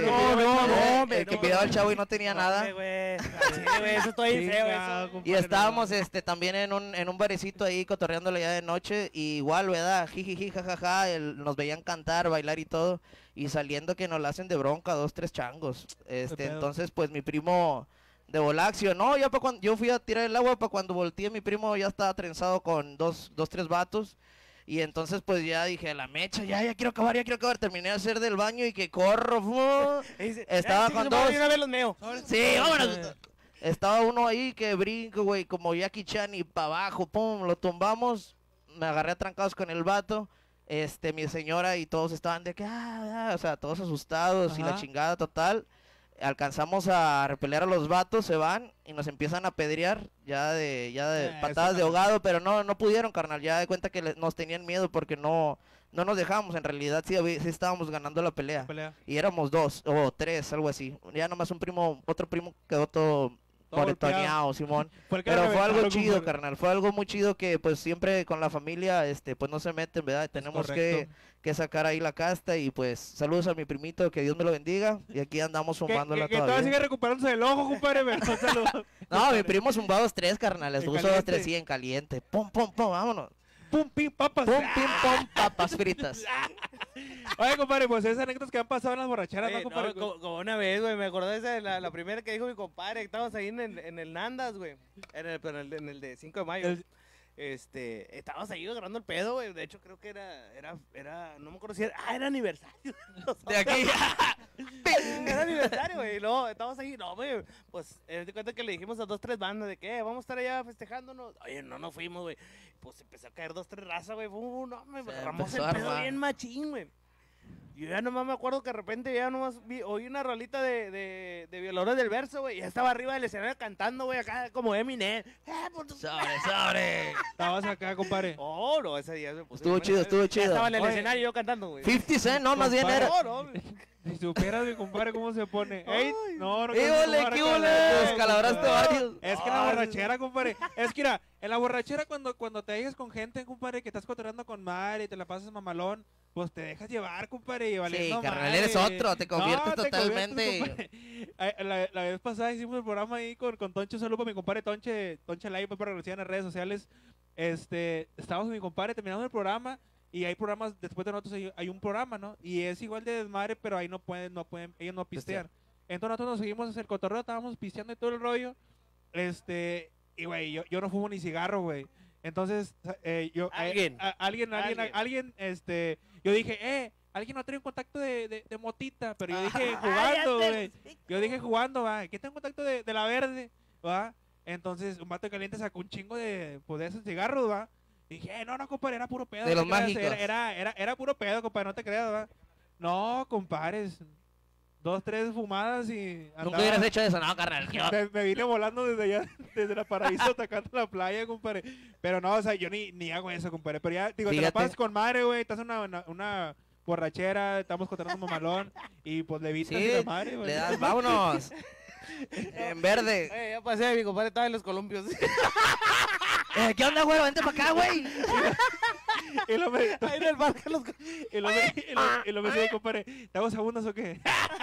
Speaker 3: que pidió al chavo y no tenía nada.
Speaker 2: Eso está bien feo, eso.
Speaker 3: Y estábamos también en un barecito ahí cotorreándole ya de noche, y igual, ¿verdad? Jijiji, jajaja, nos veían cantar, bailar y todo, y saliendo que nos la hacen de bronca, 2, 3 changos. Entonces, pues mi primo de Volaxio, no, ya para cuando yo fui a tirar el agua, para cuando volteé mi primo ya estaba trenzado con 2, 3 vatos. Y entonces pues ya dije, la mecha, ya quiero acabar, terminé de hacer del baño y que corro, estaba con 2. Sí, vámonos. Estaba uno ahí que brinco, güey, como Jackie Chan y para abajo, pum, lo tumbamos, me agarré a trancados con el vato, mi señora y todos estaban de que, o sea, todos asustados y la chingada total. Alcanzamos a repeler a los vatos, se van y nos empiezan a apedrear ya de patadas de ahogado, pero no pudieron, carnal, ya de cuenta que nos tenían miedo porque no nos dejamos, en realidad sí estábamos ganando la pelea. Y éramos 2 o 3, algo así, ya nomás otro primo quedó todo moretoneado, Simón. Pero fue algo chido, carnal, fue algo muy chido que pues siempre con la familia, pues no se meten, ¿verdad? Tenemos que sacar ahí la casta y pues saludos a mi primito, que Dios me lo bendiga, y aquí andamos zumbándola
Speaker 1: todavía. Que todavía sigue recuperándose del ojo, compadre, pero saludos.
Speaker 3: No, mi primo zumbados 3, carnales, puso 2, 3, sí, en caliente, pum, vámonos.
Speaker 1: Pum, pim, papas.
Speaker 3: Pum, pim, pum, papas fritas.
Speaker 1: Oye, compadre, pues esas anécdotas que han pasado en las borracheras, ¿no, compadre?
Speaker 2: Como una vez, güey, me acordé de la primera que dijo mi compadre, que estábamos ahí en el Nandas, güey, en el de 5 de mayo. Estábamos ahí agarrando el pedo, güey. De hecho, creo que era, no me acuerdo si era aniversario.
Speaker 3: De aquí.
Speaker 2: Era aniversario, güey. No, estábamos ahí, no, güey. Pues, te cuenta que le dijimos a 2, 3 bandas de que vamos a estar allá festejándonos. Oye, no nos fuimos, güey. Pues empezó a caer 2, 3 razas, güey. No, me ramamos el pedo bien machín, güey. Yo ya nomás me acuerdo que de repente ya nomás oí una rolita de Violadores del Verso, güey. Ya estaba arriba del escenario cantando, güey, acá como Eminem.
Speaker 3: ¡Sobre!
Speaker 1: Estabas acá, compadre.
Speaker 2: Oh, no, ese día se puso.
Speaker 3: Estuvo chido.
Speaker 2: Ya estaba en el escenario yo cantando, güey.
Speaker 3: 50 Cent, no, más bien era.
Speaker 2: No.
Speaker 1: Si supieras, mi compadre, cómo se pone.
Speaker 2: Ay.
Speaker 1: No,
Speaker 3: ¡Qué ole! Descalabraste varios.
Speaker 1: Es que en la borrachera, compadre. Es que mira, en la borrachera cuando te dejes con gente, compadre, que estás cotorreando con madre y te la pasas mamalón, pues te dejas llevar, compadre, y valiendo
Speaker 3: sí, carnal,
Speaker 1: madre.
Speaker 3: Eres otro, te conviertes totalmente.
Speaker 1: La vez pasada hicimos el programa ahí con Tonche, saludo para mi compadre Tonche Live, para que lo sigan en las redes sociales. Estábamos con mi compadre, terminamos el programa, y hay programas, después de nosotros hay un programa, ¿no? Y es igual de desmadre, pero ahí no pueden, ellos no pistean. Entonces nosotros nos seguimos el cotorreo, estábamos pisteando y todo el rollo. Y güey, yo no fumo ni cigarro, güey. Entonces, alguien, yo dije, alguien no trae un contacto de motita, pero yo dije jugando, güey. Yo dije jugando, va, ¿qué tengo contacto de la verde? ¿Va? Entonces, un vato caliente sacó un chingo de esos cigarros, va. Dije, no, compadre, era puro pedo.
Speaker 3: De los mágicos.
Speaker 1: Era puro pedo, compadre, no te creas, va. No, compadre, 2, 3 fumadas y andaba.
Speaker 3: Nunca hubieras hecho eso, no, carnal.
Speaker 1: Me vine volando desde allá, desde la paraíso, atacando la playa, compadre. Pero no, o sea, yo ni hago eso, compadre. Pero ya, digo,
Speaker 3: Fíjate.
Speaker 1: te la pasas con madre, güey. Estás en una borrachera, estamos contando mamalón. Y pues le evitas
Speaker 3: Sí,
Speaker 1: la madre, güey.
Speaker 3: le das, vámonos. En verde.
Speaker 2: Ya pasé, mi compadre estaba en los columpios.
Speaker 3: ¿Qué onda, güey? Vente para acá, güey.
Speaker 1: Y lo me,
Speaker 2: Ahí en el bar que los...
Speaker 1: y lo me dice, compadre, ¿te hago segundos o qué?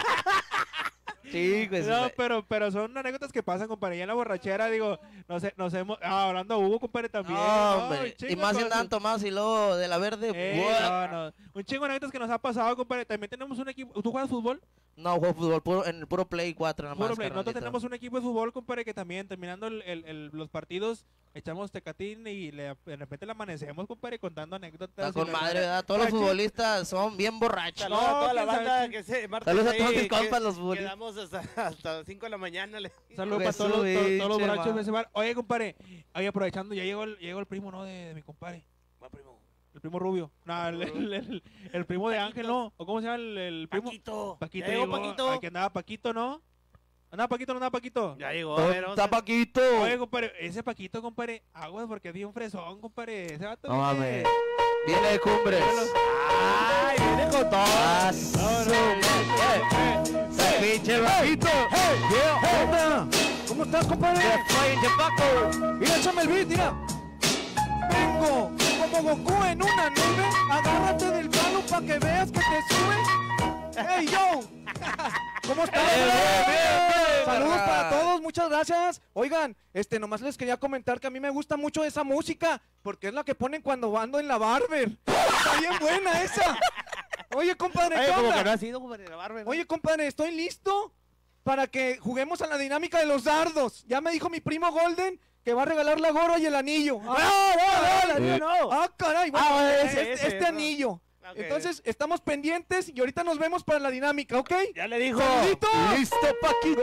Speaker 3: Sí, pues.
Speaker 1: No, pero son anécdotas que pasan, compadre. Ya en la borrachera, digo, nos hemos... hablando a Hugo, compadre, también.
Speaker 3: No, hombre.
Speaker 1: Un
Speaker 3: Y más si
Speaker 1: chingo
Speaker 3: andaban tomados y luego de la verde.
Speaker 1: no. Un chingo de anécdotas que nos ha pasado, compadre. También tenemos un equipo. ¿Tú juegas fútbol?
Speaker 3: No, juego fútbol en el puro Play 4 nada más.
Speaker 1: Puro Play. Nosotros
Speaker 3: carnalito.
Speaker 1: tenemos un equipo de fútbol, compadre, que también terminando los partidos echamos tecatín y de repente le amanecemos, compadre, contando anécdotas.
Speaker 3: Está con
Speaker 1: y
Speaker 3: madre, ¿verdad? Todos los
Speaker 1: Machín.
Speaker 3: futbolistas son bien borrachos.
Speaker 2: Saludos a toda la
Speaker 1: quién sabe,
Speaker 2: banda
Speaker 1: sí.
Speaker 2: que se martes
Speaker 3: Saludos a
Speaker 2: ahí,
Speaker 3: todos mis
Speaker 2: que
Speaker 3: compas, los futbolistas.
Speaker 2: Quedamos hasta las 5 de la mañana.
Speaker 1: Saludos para todos los borrachos de ese bar. Oye, compadre, ahí aprovechando, ya llegó el primo, ¿no? De mi compadre.
Speaker 2: Va, primo.
Speaker 1: El primo rubio. No, el primo de Ángel, ¿no? ¿O cómo se llama el primo?
Speaker 2: Paquito.
Speaker 1: Paquito.
Speaker 2: Ya llegó
Speaker 1: llegó.
Speaker 2: Paquito.
Speaker 1: Aquí andaba Paquito, ¿no? ¿Andaba Paquito o no andaba Paquito?
Speaker 2: Ya llegó. A ver, vamos
Speaker 3: Está
Speaker 2: a-
Speaker 3: Paquito.
Speaker 1: Oye, compadre, ese Paquito, compadre, aguas porque es bien fresón, compadre. Ese vato
Speaker 3: No
Speaker 1: viene-
Speaker 3: mames. Viene de Cumbres.
Speaker 2: ¡Ay, viene con todo!
Speaker 3: Ah,
Speaker 1: No, no,
Speaker 3: ese pinche Paquito.
Speaker 4: ¿Qué onda? ¿Cómo estás, compadre?
Speaker 3: Oye, Paco.
Speaker 4: Mira, échame el beat, mira. Vengo como Goku en una nube. Agárrate del palo pa' que veas que te sube. ¡Hey, yo! ¿Cómo estás?
Speaker 3: bien,
Speaker 4: Saludos
Speaker 3: carnal.
Speaker 4: para todos, muchas gracias. Oigan, nomás les quería comentar que a mí me gusta mucho esa música, porque es la que ponen cuando ando en la barber. Está bien buena esa. Oye, compadre,
Speaker 2: Oye,
Speaker 4: ¿qué
Speaker 2: como
Speaker 4: onda?
Speaker 2: que no ha sido, compadre, la barba, ¿no?
Speaker 4: Oye, compadre, estoy listo para que juguemos a la dinámica de los dardos. Ya me dijo mi primo Golden que va a regalar la gorra y el anillo.
Speaker 2: No, el anillo no.
Speaker 4: Ah, caray. Bueno,
Speaker 2: Ah, bueno,
Speaker 4: este
Speaker 2: ese, no.
Speaker 4: anillo.
Speaker 2: Ok.
Speaker 4: Entonces, estamos pendientes y ahorita nos vemos para la dinámica, ¿ok?
Speaker 2: Ya le dijo.
Speaker 4: ¡Saludito!
Speaker 3: ¡Listo, Paquito!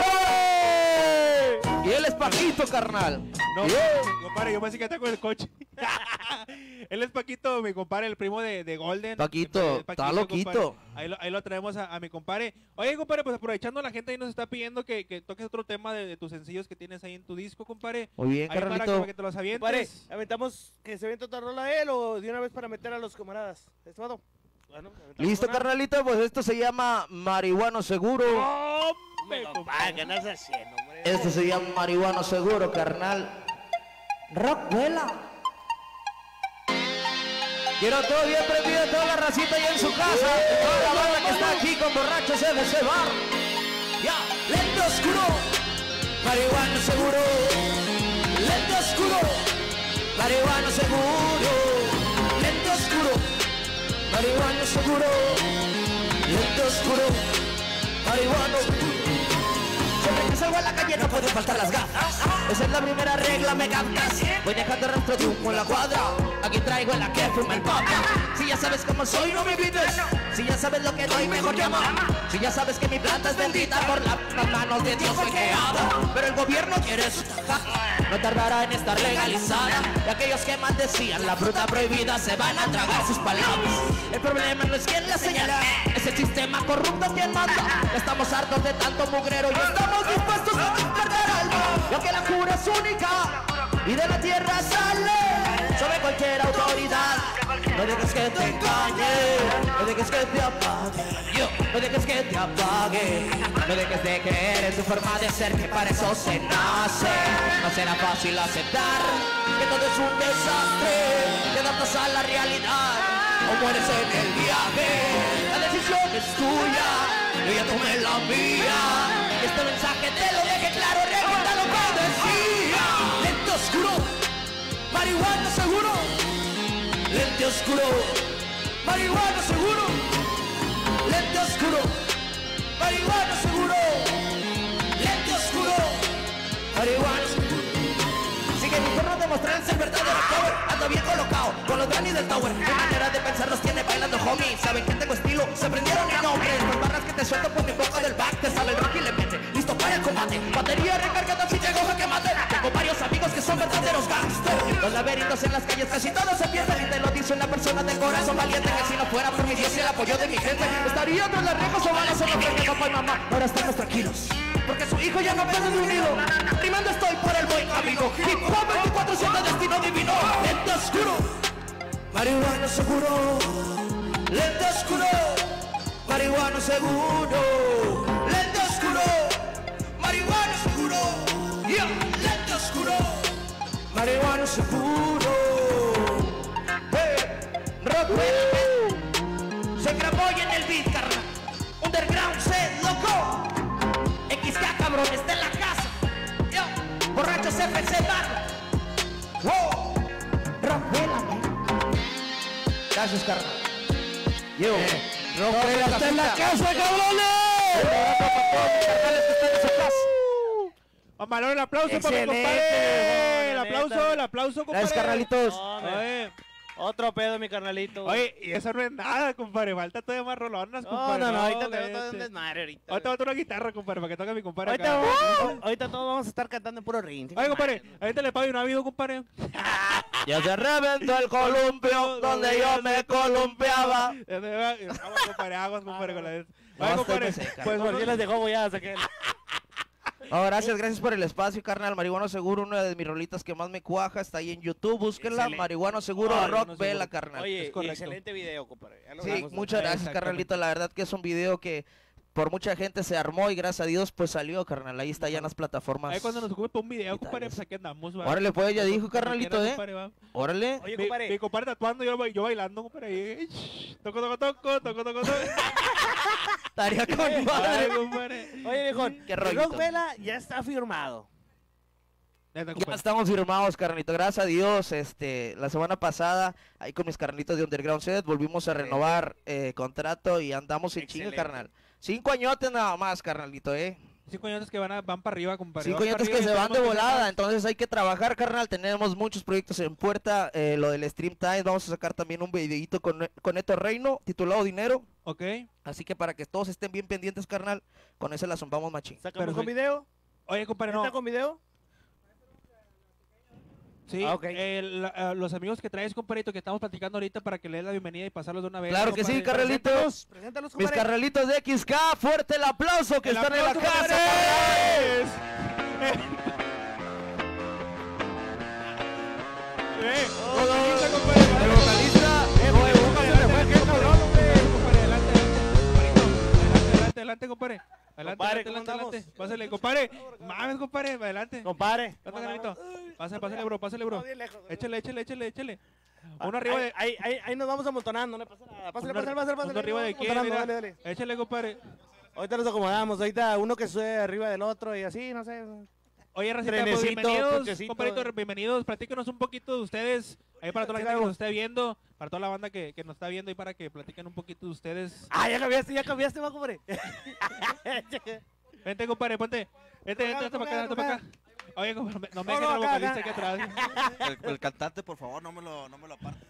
Speaker 3: Y él es Paquito, carnal.
Speaker 1: No, compadre, yo pensé que está con el coche. Él es Paquito, mi compadre, el primo de Golden.
Speaker 3: Paquito,
Speaker 1: El
Speaker 3: está loquito.
Speaker 1: compadre. Ahí lo traemos a mi compadre. Oye, compadre, pues aprovechando la gente ahí nos está pidiendo que toques otro tema de tus sencillos que tienes ahí en tu disco, compadre.
Speaker 3: Muy bien,
Speaker 1: Ahí para
Speaker 3: carnalito.
Speaker 1: que te los
Speaker 2: Compadre,
Speaker 1: avientes.
Speaker 2: aventamos que se avienta otra rola él o de una vez para meter a los camaradas. ¿Estimado? Bueno, aventamos
Speaker 3: Listo,
Speaker 2: una.
Speaker 3: carnalito, pues esto se llama Marihuano Seguro.
Speaker 1: ¡Hombre,
Speaker 2: Compadre,
Speaker 1: compadre!
Speaker 2: que no es así, hombre.
Speaker 3: Esto se llama Marihuano Seguro, carnal. Rockvela. Quiero todo bien prendido, toda la racita ahí en su casa. Toda la banda que está aquí con borrachos FC Bar. Ya, lento oscuro. Marihuano seguro. Lento oscuro. Marihuano seguro. Lento oscuro. Marihuano seguro. Lento oscuro. Marihuano seguro. Siempre que salgo a la calle no pueden faltar las gafas. Esa es la primera regla, me captas. Voy dejando rastro de humo en la cuadra. Aquí traigo la que fuma el papa. Si ya sabes cómo soy, no me invites. Si ya sabes lo que doy, mejor llama. Si ya sabes que mi planta es bendita por las manos de Dios fue creada. Pero el gobierno quiere su taja. No tardará en estar legalizada. Y aquellos que maldecían la fruta prohibida se van a tragar sus palabras. El problema no es quien la señala, es el sistema corrupto quien manda. Ya estamos hartos de tanto mugrero y estamos dispuestos a perder alma. Ya que la cura es única y de la tierra sale sobre cualquier autoridad. No dejes que te engañe, no dejes que te apague, no dejes que te apague, no dejes de creer en tu forma de ser, que para eso se nace. No será fácil aceptar que todo es un desastre, te adaptas a la realidad o mueres en el viaje. La decisión es tuya, yo ya tomé la mía. Este mensaje te lo deje claro, recuerda lo que decía. Lente oscuro, marihuana seguro. Lente oscuro, marihuana seguro. Lente oscuro, marihuana seguro. Lente oscuro, marihuana seguro. Sigue mi forma de mostrar el verdadero power. Ando bien colocado con los grandes del tower. Mi manera de pensar los tiene bailando, homie. Saben que tengo estilo, se aprendieron mi nombre. Las barras que te suelto por mi boca del back. Te sale el rock y le mete, listo para el combate. Batería recargada si llego a que mate. Tengo varios amigos que son verdaderos gangsters. Los laberintos en las calles casi todos se pierden. Y te lo dice una persona del corazón valiente, que si no fuera por mi Dios y el apoyo de mi gente, estaría tras las rejas o balas en los frentes. Papá y mamá, ahora estamos tranquilos, porque su hijo ya no puede de unido. Primando estoy por el buen camino. Hip hop 24/7, destino divino. Lente oscuro, marihuana seguro. Lente oscuro, marihuana seguro. Lente oscuro, marihuana seguro. Yeah. Lente oscuro, marihuana seguro. Hey. Rock, se grabó hoy en el beat, carnal. Underground set, loco. XK, cabrón, está en la casa. Yo, borrachos FC Bar. Wow. Rockvela, man. Gracias, carnal. Yo. Rockvela está en la casa, cabrones.
Speaker 1: Mamalón, el aplauso para mi
Speaker 2: Excelente,
Speaker 1: compadre.
Speaker 2: viejo,
Speaker 1: El aplauso, compadre.
Speaker 3: Gracias, carnalitos.
Speaker 1: Oye,
Speaker 2: Otro pedo, mi carnalito.
Speaker 1: oye, y eso no es nada, compadre. Falta todavía más rolonas,
Speaker 2: no,
Speaker 1: compadre.
Speaker 2: ahorita te veo todo un
Speaker 1: vete.
Speaker 2: desmadre ahorita.
Speaker 1: Ahorita va a tocar una guitarra, compadre, para que toque mi compadre
Speaker 2: Ahorita,
Speaker 1: acá.
Speaker 2: ahorita todos vamos a estar cantando en puro ring.
Speaker 1: Oye, compadre, ahorita le pago y no ha habido, compadre.
Speaker 3: Ya se reventó el columpio donde yo me columpiaba.
Speaker 1: Aguas, compadre, con la de...
Speaker 3: No,
Speaker 1: Oye,
Speaker 3: estoy
Speaker 1: compadre,
Speaker 3: que seca.
Speaker 1: pues
Speaker 2: Pues ya les dejó bolladas aquel.
Speaker 3: No, gracias por el espacio, carnal. Marihuano Seguro, una de mis rolitas que más me cuaja, está ahí en YouTube, búsquenla.
Speaker 2: Excelente.
Speaker 3: Marihuano Seguro,
Speaker 1: Marihuano
Speaker 3: Rock Vela,
Speaker 1: Seguro.
Speaker 3: carnal.
Speaker 2: Oye,
Speaker 1: Es correcto.
Speaker 2: excelente video, compadre. Ya lo
Speaker 3: Sí,
Speaker 2: vimos,
Speaker 3: muchas gracias,
Speaker 1: Exactamente.
Speaker 3: carnalito. La verdad que es un video que por mucha gente se armó y gracias a Dios pues salió, carnal. Ahí está ya en las plataformas.
Speaker 1: ahí cuando nos ocupe para un video,
Speaker 3: Digitales.
Speaker 1: compadre, pues aquí andamos, va.
Speaker 3: Órale, pues ya dijo,
Speaker 1: Cuando
Speaker 3: carnalito,
Speaker 1: quiera, compadre, va.
Speaker 3: Órale.
Speaker 2: Oye,
Speaker 1: Mi
Speaker 2: compadre.
Speaker 1: compadre tatuando, yo bailando, compadre. Ahí. Toco.
Speaker 3: Estaría con
Speaker 1: Ay,
Speaker 3: madre.
Speaker 1: compadre.
Speaker 2: Oye, viejo.
Speaker 3: Qué rollito.
Speaker 2: Rock Vela ya está firmado.
Speaker 1: Neta,
Speaker 3: Ya
Speaker 1: compadre.
Speaker 3: estamos firmados, carnalito. Gracias a Dios. La semana pasada, ahí con mis carnalitos de Underground Set, volvimos a renovar contrato y andamos en chinga,
Speaker 2: Excelente.
Speaker 3: carnal. 5 añotes nada más, carnalito,
Speaker 1: 5 años que van para arriba, compadre.
Speaker 3: 5
Speaker 1: Van para
Speaker 3: años que
Speaker 1: arriba y
Speaker 3: se van de
Speaker 1: tenemos que
Speaker 3: volada,
Speaker 1: sacar-
Speaker 3: entonces hay que trabajar, carnal. Tenemos muchos proyectos en puerta. Lo del Stream Time, vamos a sacar también un videito con Neto Reino, titulado Dinero.
Speaker 1: Ok.
Speaker 3: Así que para que todos estén bien pendientes, carnal, con ese la zumbamos machín.
Speaker 2: ¿Sacamos
Speaker 1: Pero
Speaker 2: con
Speaker 1: sí.
Speaker 2: video?
Speaker 1: Oye, compadre,
Speaker 2: ¿Está
Speaker 1: no.
Speaker 2: con video?
Speaker 1: Sí,
Speaker 2: Ah, ok.
Speaker 1: los amigos que traes, compadrito, que estamos platicando ahorita para que le des la bienvenida y pasarlos de una vez.
Speaker 3: Claro que sí,
Speaker 1: compadre.
Speaker 3: carnalitos.
Speaker 2: Preséntalos,
Speaker 3: Mis
Speaker 2: compadre.
Speaker 3: carnalitos de XK, fuerte el aplauso que
Speaker 1: El
Speaker 3: están en la
Speaker 1: aplauso,
Speaker 3: casa.
Speaker 1: compadres. Vocalista, compadre.
Speaker 3: El vocalista,
Speaker 1: Adelante, compadre.
Speaker 2: Compadre, ¿cómo andamos?
Speaker 1: Pásale, compadre. Mames, compadre, adelante.
Speaker 2: Compadre.
Speaker 1: Pásale, carnalito. Pásale, bro.
Speaker 2: No, bien lejos.
Speaker 1: Échale. Uno arriba de...
Speaker 2: Ahí nos vamos amontonando, no pasa nada. Pásale.
Speaker 1: Uno arriba de quién,
Speaker 2: Amontonando,
Speaker 1: mira.
Speaker 2: dale.
Speaker 1: Échale, compadre.
Speaker 2: Ahorita nos acomodamos, ahorita uno que sube arriba del otro y así, no sé.
Speaker 1: Oye, Racita, pues
Speaker 2: Trenecito,
Speaker 1: bienvenidos,
Speaker 2: cochecito.
Speaker 1: compadrito, bienvenidos. Platíquenos un poquito de ustedes. Ahí para toda la gente que nos esté viendo, para toda la banda que nos está viendo y para que platiquen un poquito de ustedes.
Speaker 2: Ah, ya cambiaste, va, compadre.
Speaker 1: Vente, compadre, ponte. Vente para acá. Oye, compadre, no me dejes
Speaker 2: No,
Speaker 1: el
Speaker 2: acá,
Speaker 1: vocalista
Speaker 2: acá.
Speaker 1: aquí atrás.
Speaker 5: El cantante, por favor, no me lo aparten.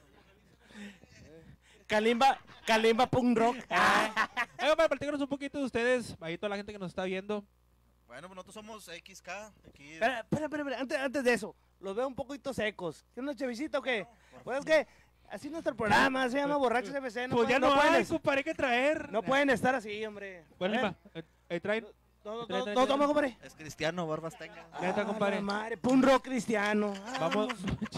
Speaker 2: Kalimba Punk Rock.
Speaker 1: Oye, compadre, platícanos un poquito de ustedes. Ahí toda la gente que nos está viendo.
Speaker 5: Bueno, pues nosotros somos XK. Aquí.
Speaker 2: Espera. Antes de eso, los veo un poquito secos. ¿Tiene una chevisita o qué? Pues es que así nuestro programa se llama Borrachos FC.
Speaker 1: Pues ya no
Speaker 2: pueden
Speaker 1: hay,
Speaker 2: es-
Speaker 1: compadre, hay que traer.
Speaker 2: no pueden estar así, hombre.
Speaker 1: Bueno,
Speaker 2: A ver,
Speaker 1: Lima, traen.
Speaker 2: No, toma, compadre.
Speaker 5: Es cristiano, barbas tenga.
Speaker 1: Neta, compadre.
Speaker 2: la madre, Punk Rock cristiano.
Speaker 1: Vamos.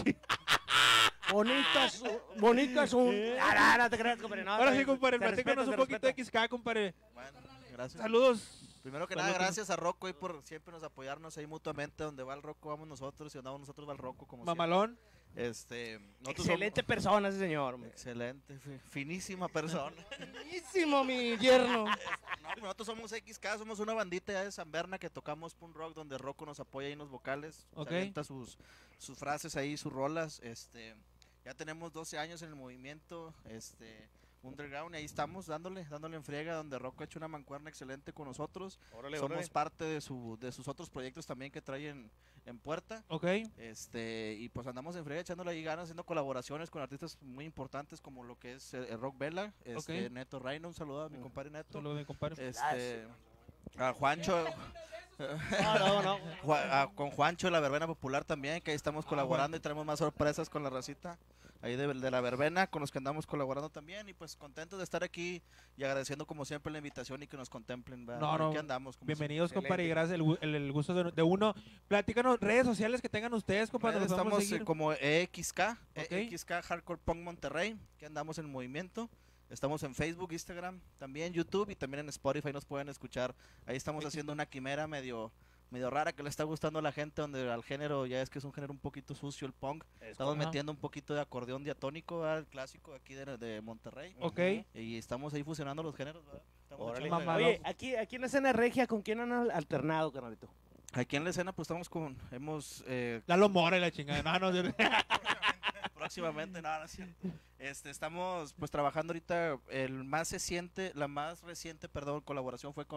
Speaker 2: Bonito asunto. No te creas, compadre. No,
Speaker 1: Ahora sí,
Speaker 2: te-
Speaker 1: compadre,
Speaker 2: te
Speaker 1: platícanos un
Speaker 2: respeto,
Speaker 1: poquito de XK, compadre.
Speaker 5: Bueno, gracias.
Speaker 1: Saludos.
Speaker 5: Primero que
Speaker 1: Saludos.
Speaker 5: nada, gracias a Rocco ahí por siempre nos apoyarnos ahí mutuamente. Donde va el Rocco, vamos nosotros. Y donde vamos nosotros, va el Rocco, como
Speaker 1: Mamalón.
Speaker 5: siempre. Nosotros
Speaker 2: Excelente persona ese señor. hombre.
Speaker 5: Excelente, finísima persona.
Speaker 3: Buenísimo, mi yerno.
Speaker 5: No, pues nosotros somos XK, somos una bandita ya de San Berna que tocamos punk rock donde Rocco nos apoya ahí en los vocales,
Speaker 1: Ok.
Speaker 5: se avienta sus frases ahí, sus rolas, ya tenemos 12 años en el movimiento, underground, y ahí estamos dándole en friega, donde Rocco ha hecho una mancuerna excelente con nosotros, somos parte de sus otros proyectos también que traen en puerta.
Speaker 1: Ok.
Speaker 5: Y pues andamos en friega echándole ahí ganas, haciendo colaboraciones con artistas muy importantes como lo que es el Rock Vela,
Speaker 1: Ok.
Speaker 5: Neto Reino, un saludo a mi compadre Neto.
Speaker 1: Saludos, mi compadre.
Speaker 5: A Juancho,
Speaker 2: No.
Speaker 5: con Juancho de la Verbena Popular también, que ahí estamos colaborando y tenemos más sorpresas con la racita ahí de la verbena, con los que andamos colaborando también, y pues contentos de estar aquí y agradeciendo como siempre la invitación y que nos contemplen, ¿verdad?
Speaker 1: No, no,
Speaker 5: Aquí andamos. Como
Speaker 1: Bienvenidos,
Speaker 2: Excelente.
Speaker 1: compadre, y gracias el gusto de uno. Platícanos redes sociales que tengan ustedes, compadre.
Speaker 5: siempre.
Speaker 1: Nos vamos a
Speaker 5: Estamos
Speaker 1: seguir.
Speaker 5: como EXK,
Speaker 1: Ok.
Speaker 5: EXK Hardcore Punk Monterrey, que andamos en movimiento. Estamos en Facebook, Instagram, también YouTube y también en Spotify nos pueden escuchar. Ahí estamos haciendo una quimera medio rara que le está gustando a la gente, donde al género, ya es que es un género un poquito sucio el punk. Estamos
Speaker 1: correcto.
Speaker 5: metiendo un poquito de acordeón diatónico, ¿verdad? El clásico de aquí de Monterrey.
Speaker 1: Ok.
Speaker 5: Y estamos ahí fusionando los géneros, ¿verdad? Estamos
Speaker 2: Órale.
Speaker 5: echando
Speaker 1: Mamalón.
Speaker 2: Oye, aquí en la escena regia, ¿con quién han alternado, carnalito?
Speaker 5: aquí en la escena pues estamos hemos
Speaker 1: Lalo Mora y la chingada. No,
Speaker 5: próximamente, no es cierto. Estamos pues trabajando ahorita, la más reciente, colaboración fue con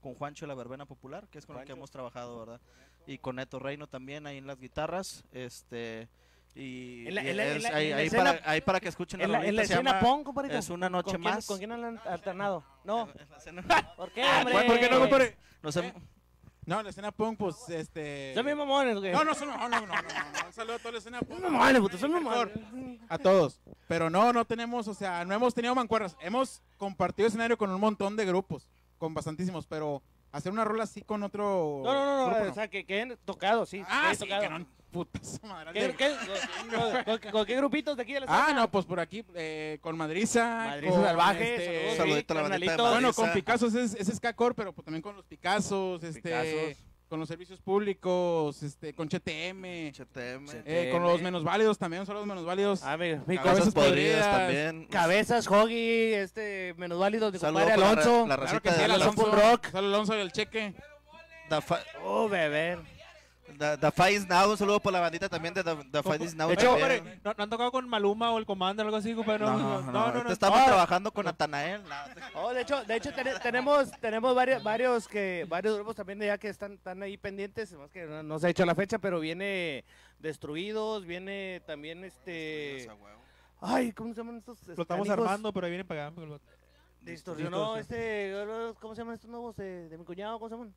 Speaker 5: con Juancho de la Verbena Popular, que es con el que
Speaker 2: Juancho.
Speaker 5: hemos trabajado, ¿verdad? Y con Neto Reino también ahí en las guitarras, y
Speaker 2: En la-
Speaker 5: y
Speaker 2: en la-
Speaker 5: es
Speaker 2: en la-
Speaker 5: ahí,
Speaker 2: en la
Speaker 5: ahí
Speaker 2: escena-
Speaker 5: para, ahí para que escuchen la
Speaker 2: En la
Speaker 5: rolita, se
Speaker 2: escena
Speaker 5: llama
Speaker 2: punk, compadrito.
Speaker 5: Es una noche
Speaker 2: ¿Con quién-
Speaker 5: más.
Speaker 2: ¿Con quién han alternado? No.
Speaker 5: En la escena-
Speaker 2: ¿Por qué,
Speaker 1: Ah,
Speaker 2: hombre?
Speaker 1: ¿por qué no, compadre?
Speaker 5: Nos hem-
Speaker 6: No, la escena punk, pues,
Speaker 2: Son bien mamones, güey.
Speaker 6: No, un saludo a toda la escena punk.
Speaker 2: Son mamones, puto, son mamones.
Speaker 6: A todos. Pero no tenemos, o sea, no hemos tenido mancuernas. Hemos compartido escenario con un montón de grupos, con bastantísimos, pero hacer una rola así con otro
Speaker 2: No,
Speaker 6: grupo,
Speaker 2: o sea, que hayan tocado, sí. que
Speaker 6: Ah,
Speaker 2: hayan
Speaker 6: sí,
Speaker 2: tocado.
Speaker 6: que no, putas madre.
Speaker 2: ¿Con qué grupitos de aquí de la
Speaker 6: Ah,
Speaker 2: escena?
Speaker 6: no, pues por aquí, con Madriza.
Speaker 2: Madriza
Speaker 6: con,
Speaker 2: Salvaje,
Speaker 6: este,
Speaker 2: saludos,
Speaker 5: saludito a la bandita de
Speaker 2: carnalitos.
Speaker 5: Madrid.
Speaker 6: Bueno, con
Speaker 5: Madriza.
Speaker 6: Picassos es Ska-Core, pero pues también con los Picassos,
Speaker 2: Picassos.
Speaker 6: con los servicios públicos, con CTM,
Speaker 5: HTM,
Speaker 6: con los menos válidos también, son los menos válidos.
Speaker 2: Ah, mi
Speaker 6: Cabezas
Speaker 5: Cabezas podridas
Speaker 6: podridas,
Speaker 5: también.
Speaker 2: Cabezas, Hoggy, menos válido de
Speaker 5: Saludo
Speaker 2: compadre
Speaker 5: para
Speaker 2: Alonso.
Speaker 5: la
Speaker 6: Claro
Speaker 5: racita
Speaker 6: que sí,
Speaker 5: de
Speaker 6: el
Speaker 5: Alonso.
Speaker 6: Alonso,
Speaker 2: Punk Rock.
Speaker 6: saludo Alonso y el Cheque.
Speaker 2: Oh, beber.
Speaker 5: The Fight is Now, un saludo para la bandita también de The Fight is Now.
Speaker 2: De hecho,
Speaker 5: también.
Speaker 1: Compadre, ¿no han tocado con Maluma o el Commander o algo así, compadre?
Speaker 5: No, ahorita estamos
Speaker 2: Ah.
Speaker 5: trabajando con Natanael.
Speaker 2: Oh, de hecho tenemos varios grupos también de allá que están ahí pendientes, más que no se ha hecho la fecha, pero viene Destruidos, viene también ay, ¿cómo se llaman estos?
Speaker 1: Lo estamos
Speaker 2: canijos?
Speaker 1: armando, pero ahí vienen pagando.
Speaker 2: Distorsionó, ¿cómo se llaman estos nuevos de mi cuñado? ¿Cómo se llaman?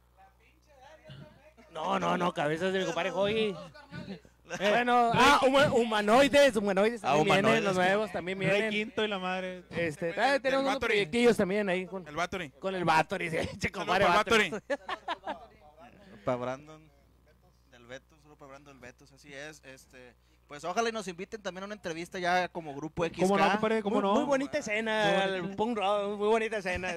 Speaker 2: No, cabezas de mi compadre Joy. Bueno, humanoides también vienen,
Speaker 5: humanoides.
Speaker 2: los nuevos también
Speaker 1: Rey
Speaker 2: vienen.
Speaker 1: Quinto y la madre.
Speaker 2: Tenemos unos
Speaker 6: Bathory.
Speaker 2: proyectillos también ahí
Speaker 6: El Bathory.
Speaker 2: con el Bathory, che, compadre
Speaker 6: para
Speaker 2: Bathory.
Speaker 5: Para Brandon del Betos, solo para Brandon del Betos, así es. Pues ojalá y nos inviten también a una entrevista ya como grupo XK.
Speaker 1: ¿Cómo no, compadre? ¿Cómo no?
Speaker 2: Muy bonita escena, el punk rock, muy bonita escena.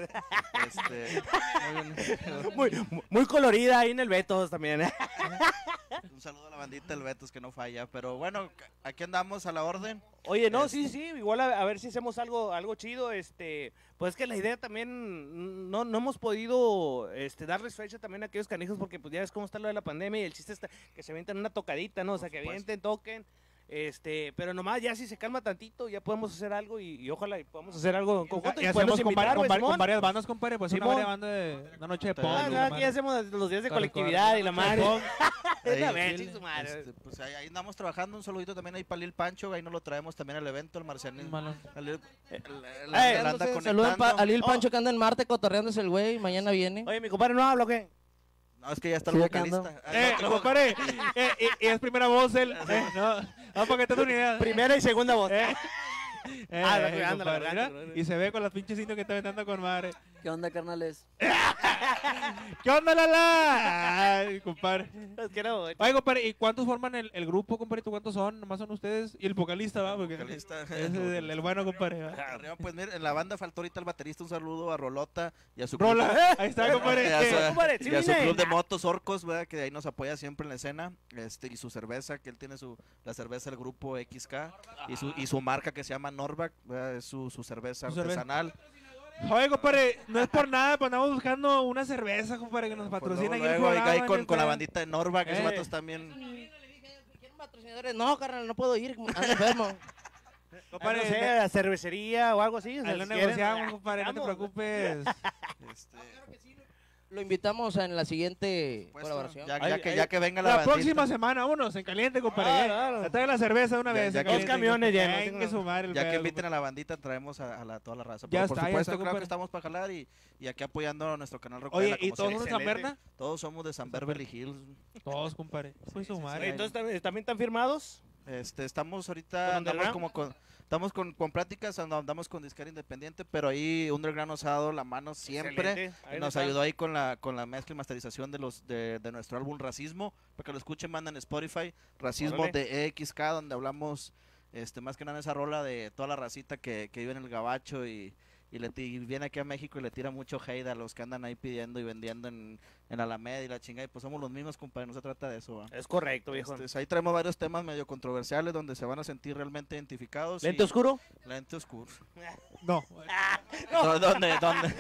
Speaker 2: Muy colorida ahí en el Betos también.
Speaker 5: Un saludo a la bandita del Betos que no falla. Pero bueno, aquí andamos a la orden.
Speaker 2: Oye, no, sí, igual a ver si hacemos algo chido, pues que la idea también, no hemos podido, darles fecha también a aquellos canijos, porque pues ya ves cómo está lo de la pandemia y el chiste está que se avientan una tocadita, ¿no? O sea, que avienten, toquen, pero nomás ya si se calma tantito, ya podemos hacer algo y ojalá y podamos hacer algo en conjunto y,
Speaker 1: Y
Speaker 2: podemos
Speaker 1: hacemos
Speaker 2: invitar, güey,
Speaker 1: con
Speaker 2: Simón.
Speaker 1: varias bandas, compadre. Pues
Speaker 2: Simón.
Speaker 1: una banda de una noche de punk.
Speaker 2: Ah,
Speaker 1: y
Speaker 2: no,
Speaker 1: la
Speaker 2: aquí
Speaker 1: madre.
Speaker 2: hacemos los días de
Speaker 1: Corre,
Speaker 2: colectividad
Speaker 1: corre.
Speaker 2: y la madre.
Speaker 5: Ahí,
Speaker 2: Una vez, ching su madre.
Speaker 5: pues ahí andamos trabajando. Un saludito también ahí para Lil Pancho. Ahí nos lo traemos también al evento, el Marcianín.
Speaker 1: Malo.
Speaker 5: Él anda
Speaker 3: Saluden
Speaker 5: conectando.
Speaker 3: a Lil
Speaker 2: Oh.
Speaker 3: Pancho que anda en Marte cotorreándose el güey. Mañana viene.
Speaker 2: Oye, mi compadre no habla, ¿o qué?
Speaker 5: No, es que ya está el
Speaker 3: Sí, acá
Speaker 5: vocalista.
Speaker 1: Compadre, y es primera voz él. No, para que te des una idea.
Speaker 2: Primera y segunda voz.
Speaker 1: La
Speaker 2: cuidando la garganta.
Speaker 1: Y se ve con las pinches indios que está aventando con madre.
Speaker 7: ¿Qué onda, carnales?
Speaker 1: ¿Qué onda, Lala? Ay, compadre.
Speaker 2: Es que no, güey.
Speaker 1: Oye, compadre, ¿y cuántos forman el grupo, compadre? ¿Cuántos son? ¿Nomás son ustedes? Y el vocalista, ¿va? Porque
Speaker 5: Vocalista.
Speaker 1: ese es el bueno, compadre. ¿va?
Speaker 5: Arriba, pues mira, en la banda faltó ahorita el baterista. Un saludo a Rolota y a su
Speaker 1: Rola, ahí está,
Speaker 5: club,
Speaker 1: compadre.
Speaker 5: y a su-
Speaker 2: compadre, sí
Speaker 5: y a su
Speaker 2: vine.
Speaker 5: club de motos Orcos, ¿verdad? Que ahí nos apoya siempre en la escena. Y su cerveza, que él tiene la cerveza del grupo XK. Y su marca que se llama Norvac, ¿verdad? Es su cerveza
Speaker 1: Su cerveza.
Speaker 5: artesanal.
Speaker 1: Oye, compadre, no es por nada, pero andamos buscando una cerveza, compadre, que nos
Speaker 5: Pues
Speaker 1: patrocina aquí
Speaker 5: luego,
Speaker 1: el
Speaker 5: luego,
Speaker 1: programa.
Speaker 5: ahí
Speaker 1: en
Speaker 5: con
Speaker 1: el
Speaker 5: la
Speaker 1: pedo.
Speaker 5: bandita de Norvac, esos vatos también.
Speaker 3: ¿Quieren patrocinadores? No, carnal, no puedo ir. Ando enfermo.
Speaker 1: Compadre,
Speaker 2: No sé, a cervecería o algo así. O sea,
Speaker 1: ahí lo
Speaker 2: si quieren,
Speaker 1: negociamos, compadre, no te
Speaker 2: vamos.
Speaker 1: preocupes.
Speaker 3: Lo invitamos en la siguiente
Speaker 5: Pues,
Speaker 3: colaboración.
Speaker 5: ya que venga la
Speaker 1: La
Speaker 5: bandita.
Speaker 1: próxima semana, vámonos, en caliente, compadre.
Speaker 2: Ah,
Speaker 1: ¿eh?
Speaker 2: claro.
Speaker 1: Ya trae la cerveza de una
Speaker 5: Ya-
Speaker 1: vez.
Speaker 5: ya
Speaker 1: en
Speaker 5: que-
Speaker 1: caliente,
Speaker 2: Dos camiones
Speaker 1: compadre.
Speaker 2: llenos,
Speaker 1: Venga,
Speaker 2: tengo-
Speaker 1: su madre, el
Speaker 5: Ya que
Speaker 1: pedo,
Speaker 5: inviten a la bandita, traemos a toda la raza.
Speaker 1: Ya
Speaker 5: Pero por
Speaker 1: está, ya
Speaker 5: supuesto,
Speaker 1: está,
Speaker 5: claro
Speaker 1: compadre.
Speaker 5: que estamos para jalar y aquí apoyando a nuestro canal Rock.
Speaker 1: Oye, ¿y todos son de San
Speaker 2: Excelente.
Speaker 1: Berna?
Speaker 5: Todos somos de San Beverly Hills.
Speaker 1: Todos, compadre. Pues su
Speaker 2: Oye,
Speaker 1: madre.
Speaker 2: entonces, ¿también están firmados?
Speaker 5: Estamos
Speaker 2: ¿Con
Speaker 5: ahorita, andamos
Speaker 2: Underground?
Speaker 5: estamos con pláticas, andamos con disquera independiente, pero ahí Underground nos ha dado la mano siempre.
Speaker 2: Excelente. Ahí
Speaker 5: Nos
Speaker 2: está.
Speaker 5: ayudó ahí con la mezcla y masterización de nuestro álbum Racismo. Para que lo escuchen, mandan Spotify, Racismo
Speaker 2: Órale.
Speaker 5: de EXK, donde hablamos más que nada esa rola de toda la racita que vive en el gabacho y viene aquí a México y le tira mucho hate a los que andan ahí pidiendo y vendiendo en Alameda y la chingada. Y pues somos los mismos, compadre, no se trata de eso. ¿va?
Speaker 2: Es correcto, viejo.
Speaker 5: Ahí traemos varios temas medio controversiales donde se van a sentir realmente identificados.
Speaker 2: ¿Lente
Speaker 5: y-
Speaker 2: oscuro?
Speaker 5: Lente oscuro.
Speaker 1: No.
Speaker 5: ¿Dónde?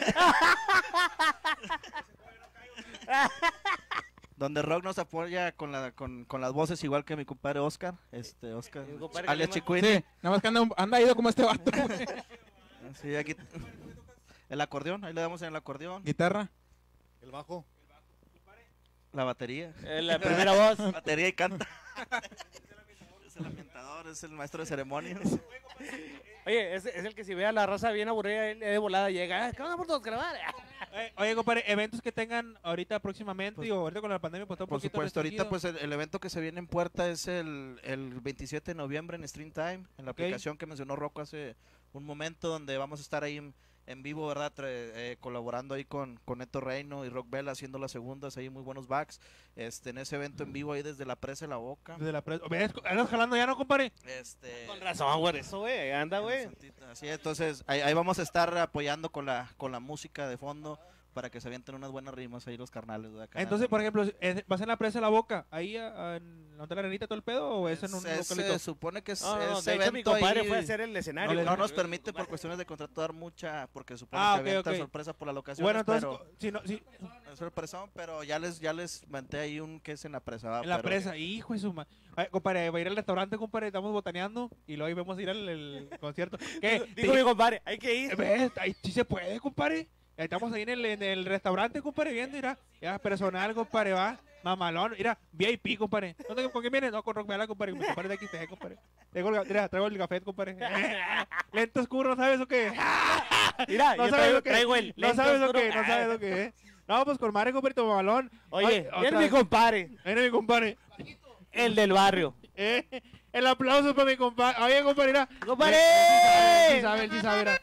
Speaker 5: Donde Rock nos apoya con las voces igual que mi compadre Oscar, Oscar,
Speaker 2: Mi compadre
Speaker 5: alias
Speaker 2: Calima.
Speaker 5: Chicuini.
Speaker 6: Sí, nada más que anda ido como este vato. güey.
Speaker 5: Sí, aquí el acordeón, ahí le damos en el acordeón.
Speaker 6: Guitarra.
Speaker 7: El bajo.
Speaker 5: La batería.
Speaker 2: La primera voz.
Speaker 5: Batería y canta. Es el ambientador, es el maestro de ceremonias.
Speaker 2: Oye, es el que si ve a la raza bien aburrida, él de volada llega. ¿Qué van a por todos grabar?
Speaker 1: Oye, compadre, eventos que tengan ahorita próximamente,
Speaker 5: Pues,
Speaker 1: digo, ahorita con la pandemia, pues está un
Speaker 5: Por
Speaker 1: poquito
Speaker 5: supuesto, ahorita
Speaker 1: restringido.
Speaker 5: pues el evento que se viene en puerta es el 27 de noviembre en Stream Time, en la
Speaker 1: Ok.
Speaker 5: aplicación que mencionó Rocco hace un momento, donde vamos a estar ahí en vivo, ¿verdad? Colaborando ahí con Neto Reino y Rock Bell haciendo las segundas, ahí muy buenos backs, en ese evento en vivo ahí desde la presa de la boca.
Speaker 1: Desde la ¿Ves? ¿Andas jalando ya, no, compadre?
Speaker 2: Con razón, güey, eso, güey, anda, güey.
Speaker 5: Así es, entonces ahí vamos a estar apoyando con la música de fondo para que se avienten unas buenas rimas ahí los carnales de acá.
Speaker 1: Entonces, por ejemplo, ¿vas en la presa de la boca? ¿Ahí en la Arenita todo el pedo o es en un localito?
Speaker 5: Se supone que es
Speaker 2: No,
Speaker 5: ese
Speaker 2: de hecho, mi
Speaker 5: evento
Speaker 2: compadre
Speaker 5: ahí
Speaker 2: fue a hacer el escenario.
Speaker 5: no
Speaker 2: güey.
Speaker 5: nos permite por cuestiones de contrato dar mucha, porque supone
Speaker 1: Ah,
Speaker 5: que
Speaker 1: ok,
Speaker 5: avienta
Speaker 1: ok.
Speaker 5: sorpresa por la locación.
Speaker 1: Bueno, entonces,
Speaker 5: pero
Speaker 1: si no, si,
Speaker 5: es sorpresón, pero ya les manté ahí un que es en la presa. ¿verdad?
Speaker 1: en la
Speaker 5: Pero-
Speaker 1: presa, hijo de su madre. Compadre, va a ir al restaurante, compadre, estamos botaneando y luego ahí vamos a ir al concierto. ¿Qué?
Speaker 2: Dijo mi compadre, hay que ir.
Speaker 1: ¿Ves? Ahí sí se puede, compadre. Ahí estamos ahí en el restaurante, compadre, viendo, mira. Ya, personal, compadre, va. Mamalón, mira, VIP, compadre. ¿Con quién viene? No, con Rock Vela, compadre. Mi compadre de aquí, compadre. Mira, traigo el café, compadre. Lento oscuro, ¿no sabes o qué?
Speaker 2: Mira,
Speaker 1: No
Speaker 2: yo
Speaker 1: sabes lo que
Speaker 2: traigo el
Speaker 1: No
Speaker 2: lente
Speaker 1: sabes lo
Speaker 2: oscuro.
Speaker 1: que, no sabes lo que. No, pues con madre, compadre, mamalón.
Speaker 2: Oye,
Speaker 1: Ay,
Speaker 2: viene
Speaker 1: otra-
Speaker 2: mi compadre,
Speaker 1: Viene mi compadre.
Speaker 2: el del barrio.
Speaker 1: El aplauso para mi compadre. Oye, compadre, mira.
Speaker 2: ¡Compadre!
Speaker 1: Él sí sabe, mira.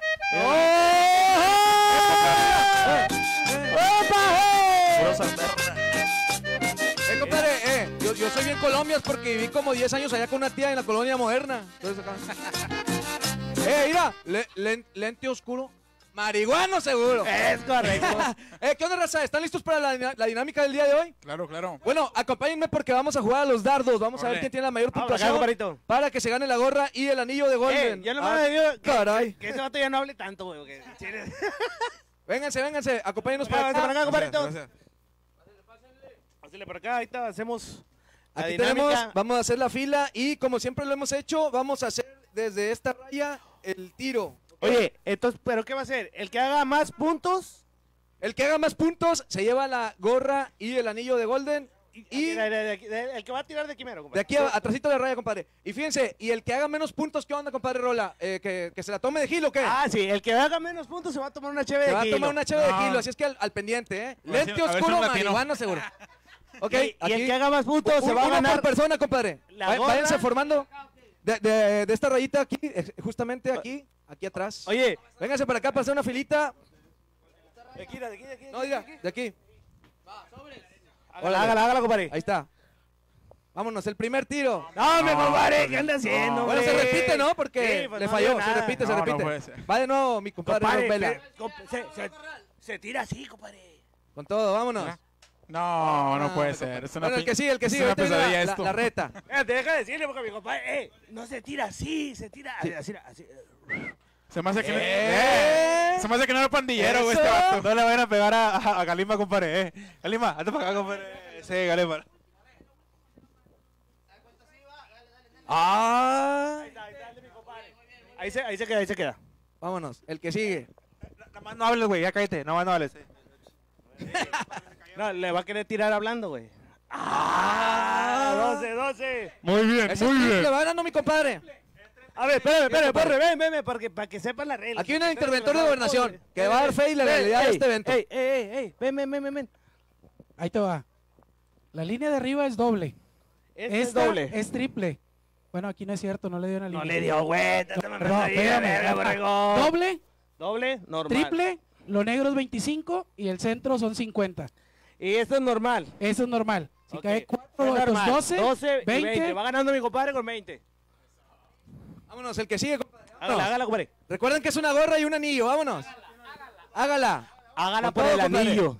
Speaker 5: Puro Sanberna.
Speaker 4: Compadre, yo soy bien Colombias porque viví como 10 años allá con una tía en la colonia moderna. Entonces acá. Mira, lente oscuro. Marihuano seguro.
Speaker 2: Es correcto.
Speaker 4: ¿Qué onda, raza? ¿Están listos para la dinámica del día de hoy?
Speaker 6: Claro, claro.
Speaker 4: Bueno, acompáñenme porque vamos a jugar a los dardos. Vamos a ver
Speaker 6: Órale.
Speaker 4: quién tiene la mayor
Speaker 2: Vamos, acá,
Speaker 4: puntuación
Speaker 2: compadrito.
Speaker 4: para que se gane la gorra y el anillo de Golden.
Speaker 2: Yo nomás le digo
Speaker 4: caray.
Speaker 2: que ese vato ya no hable tanto, güey. porque-
Speaker 4: Vénganse, acompáñenos para
Speaker 2: Vénganse para
Speaker 4: acá.
Speaker 2: acá, compadrito.
Speaker 6: Gracias.
Speaker 2: Pásale para acá, ahorita hacemos la
Speaker 4: Aquí
Speaker 2: dinámica.
Speaker 4: tenemos, vamos a hacer la fila y como siempre lo hemos hecho, vamos a hacer desde esta raya el tiro.
Speaker 2: Oye, entonces, ¿pero qué va a ser? ¿El que haga más puntos?
Speaker 4: El que haga más puntos se lleva la gorra y el anillo de Golden. Y
Speaker 2: El que va a tirar de quimero,
Speaker 4: de
Speaker 2: compadre.
Speaker 4: aquí atrásito de la raya, compadre. Y fíjense, y el que haga menos puntos, ¿qué onda, compadre Rola? ¿Que se la tome de gilo o qué?
Speaker 2: Ah, sí, el que haga menos puntos se va a tomar una cheve
Speaker 4: Se
Speaker 2: de
Speaker 4: va a
Speaker 2: kilo.
Speaker 4: tomar una cheve de
Speaker 6: No.
Speaker 4: kilo, así es que al pendiente, ¿eh?
Speaker 6: A ver si-
Speaker 4: Lente
Speaker 6: a ver si
Speaker 4: oscuro,
Speaker 6: un latino.
Speaker 4: marihuana seguro. Ok,
Speaker 2: Y el que haga más puntos se va a
Speaker 4: uno
Speaker 2: ganar.
Speaker 4: por persona, compadre.
Speaker 2: la gorra.
Speaker 4: Váyanse formando de esta rayita aquí, justamente aquí atrás.
Speaker 2: Oye,
Speaker 4: Vénganse para acá para hacer una filita.
Speaker 2: de aquí, de aquí, de aquí.
Speaker 4: No, diga, de aquí.
Speaker 2: Hágala, compadre.
Speaker 4: Ahí está. Vámonos, el primer tiro.
Speaker 2: No, me compadre, ¿qué anda haciendo,
Speaker 4: Bueno, se
Speaker 2: hombre?
Speaker 4: repite, ¿no? Porque
Speaker 2: Sí, pues
Speaker 4: le
Speaker 2: no
Speaker 4: falló,
Speaker 2: dio
Speaker 4: se
Speaker 2: nada.
Speaker 4: repite, se
Speaker 6: No, no
Speaker 4: repite.
Speaker 6: puede ser.
Speaker 4: Va de nuevo, mi compadre
Speaker 2: Compadre,
Speaker 4: Rock Vela.
Speaker 2: se tira así, compadre.
Speaker 4: Con todo, vámonos.
Speaker 6: No puede ser. Es una
Speaker 4: Bueno, el que sigue,
Speaker 6: es una
Speaker 4: ahorita viene
Speaker 6: pesadilla
Speaker 4: la,
Speaker 6: esto.
Speaker 4: la reta.
Speaker 2: Espérate, deja de decirle porque mi compadre, no se tira así, se tira así.
Speaker 6: Se me hace que
Speaker 4: ¡Eh!
Speaker 6: se me hace que no era pandillero, güey,
Speaker 4: ¡Eso!
Speaker 6: este vato.
Speaker 1: No le vayan a pegar a Galima, compadre. Galima, hazte para acá, compadre. Sí, Galima.
Speaker 4: Ah,
Speaker 2: Ahí se queda.
Speaker 4: vámonos, el que sigue.
Speaker 1: Nada más no hables, güey, ya cállate. No más no hables.
Speaker 2: No, le va a querer tirar hablando, güey. 12.
Speaker 6: Muy bien,
Speaker 4: Ese le va ganando mi compadre.
Speaker 2: A ver, espérame, porre, ven, para que sepan la regla.
Speaker 4: Aquí viene el interventor de gobernación, que va a dar fe y la realidad de este evento.
Speaker 2: Ey, ven.
Speaker 8: Ahí te va. La línea de arriba es doble.
Speaker 2: Este es
Speaker 8: Esta
Speaker 2: doble.
Speaker 8: es triple. Bueno, aquí no es cierto, no le dio una línea.
Speaker 2: No le dio, güey.
Speaker 8: No, espérame. Doble,
Speaker 2: Doble, normal.
Speaker 8: triple, lo negro es 25 y el centro son 50.
Speaker 2: Y esto es normal.
Speaker 8: Eso es normal. Si
Speaker 2: Ok.
Speaker 8: cae 4,
Speaker 2: Es normal.
Speaker 8: 12,
Speaker 2: y
Speaker 8: 20.
Speaker 2: Va ganando mi compadre con 20.
Speaker 4: Vámonos, el que sigue, compadre.
Speaker 2: Hágala, compadre.
Speaker 4: Recuerden que es una gorra y un anillo, vámonos. Hágala.
Speaker 2: Hágala
Speaker 4: Con
Speaker 2: por
Speaker 4: todo,
Speaker 2: el
Speaker 4: compadre.
Speaker 2: anillo.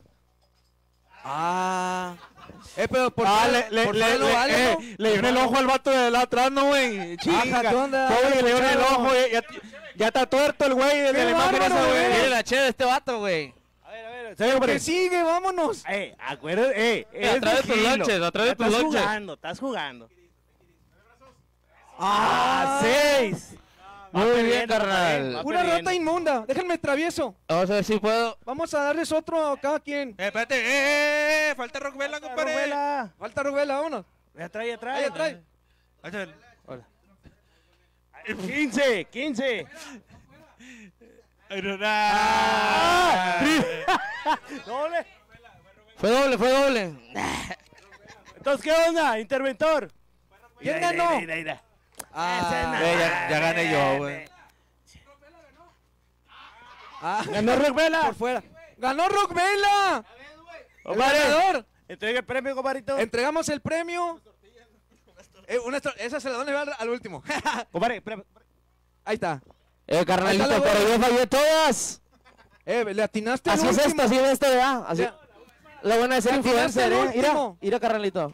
Speaker 4: Ah. Pero por
Speaker 1: le
Speaker 4: por fuera no vale, ¿no?
Speaker 1: le dio en el ojo al vato de la atrás, no, güey.
Speaker 4: Ajá, ¿qué onda?
Speaker 1: Pobre, le dio en el ojo, ya está tuerto el güey de la imagen esa,
Speaker 3: Tiene
Speaker 1: güey.
Speaker 3: la che de este vato, güey.
Speaker 2: A ver.
Speaker 4: El que sigue, vámonos.
Speaker 2: Acuérdate,
Speaker 3: atrás de tus lonches, atrás de tus lonches.
Speaker 2: Estás jugando.
Speaker 4: Ah,
Speaker 2: 6.
Speaker 3: Muy bien, carnal.
Speaker 4: Una rata inmunda. Déjenme travieso.
Speaker 3: Vamos a ver si puedo.
Speaker 4: Vamos a darles otro a cada quien.
Speaker 1: Espérate, falta Rock Vela, compadre.
Speaker 2: Rugbela.
Speaker 4: Falta Rubela, vámonos.
Speaker 2: Ya trae, ya trae.
Speaker 4: Ahí atrás.
Speaker 2: 15.
Speaker 1: Ay, no,
Speaker 2: Doble.
Speaker 3: Fue doble.
Speaker 2: Entonces, ¿qué onda, interventor?
Speaker 4: ¿Quién ganó?
Speaker 2: Mira.
Speaker 5: Ya gané yo, güey.
Speaker 2: Ganó Rugbela.
Speaker 4: Por fuera. ¡Ganó Rockvela! ¡El
Speaker 2: Compadre.
Speaker 4: ganador!
Speaker 2: Entrega el premio, compadrito.
Speaker 4: Entregamos el premio. Esa se la doy al último.
Speaker 2: Compadre, espérame.
Speaker 4: Ahí está.
Speaker 3: Carnalito,
Speaker 4: Ahí está la
Speaker 3: pero yo fallé todas.
Speaker 4: Le atinaste
Speaker 3: Así
Speaker 4: al
Speaker 3: es
Speaker 4: último.
Speaker 3: esto, ¿verdad? Así.
Speaker 4: Ya.
Speaker 3: Lo bueno de ser
Speaker 4: Le atinaste
Speaker 3: influencer,
Speaker 4: al
Speaker 3: Mira,
Speaker 4: último.
Speaker 3: mira, carnalito.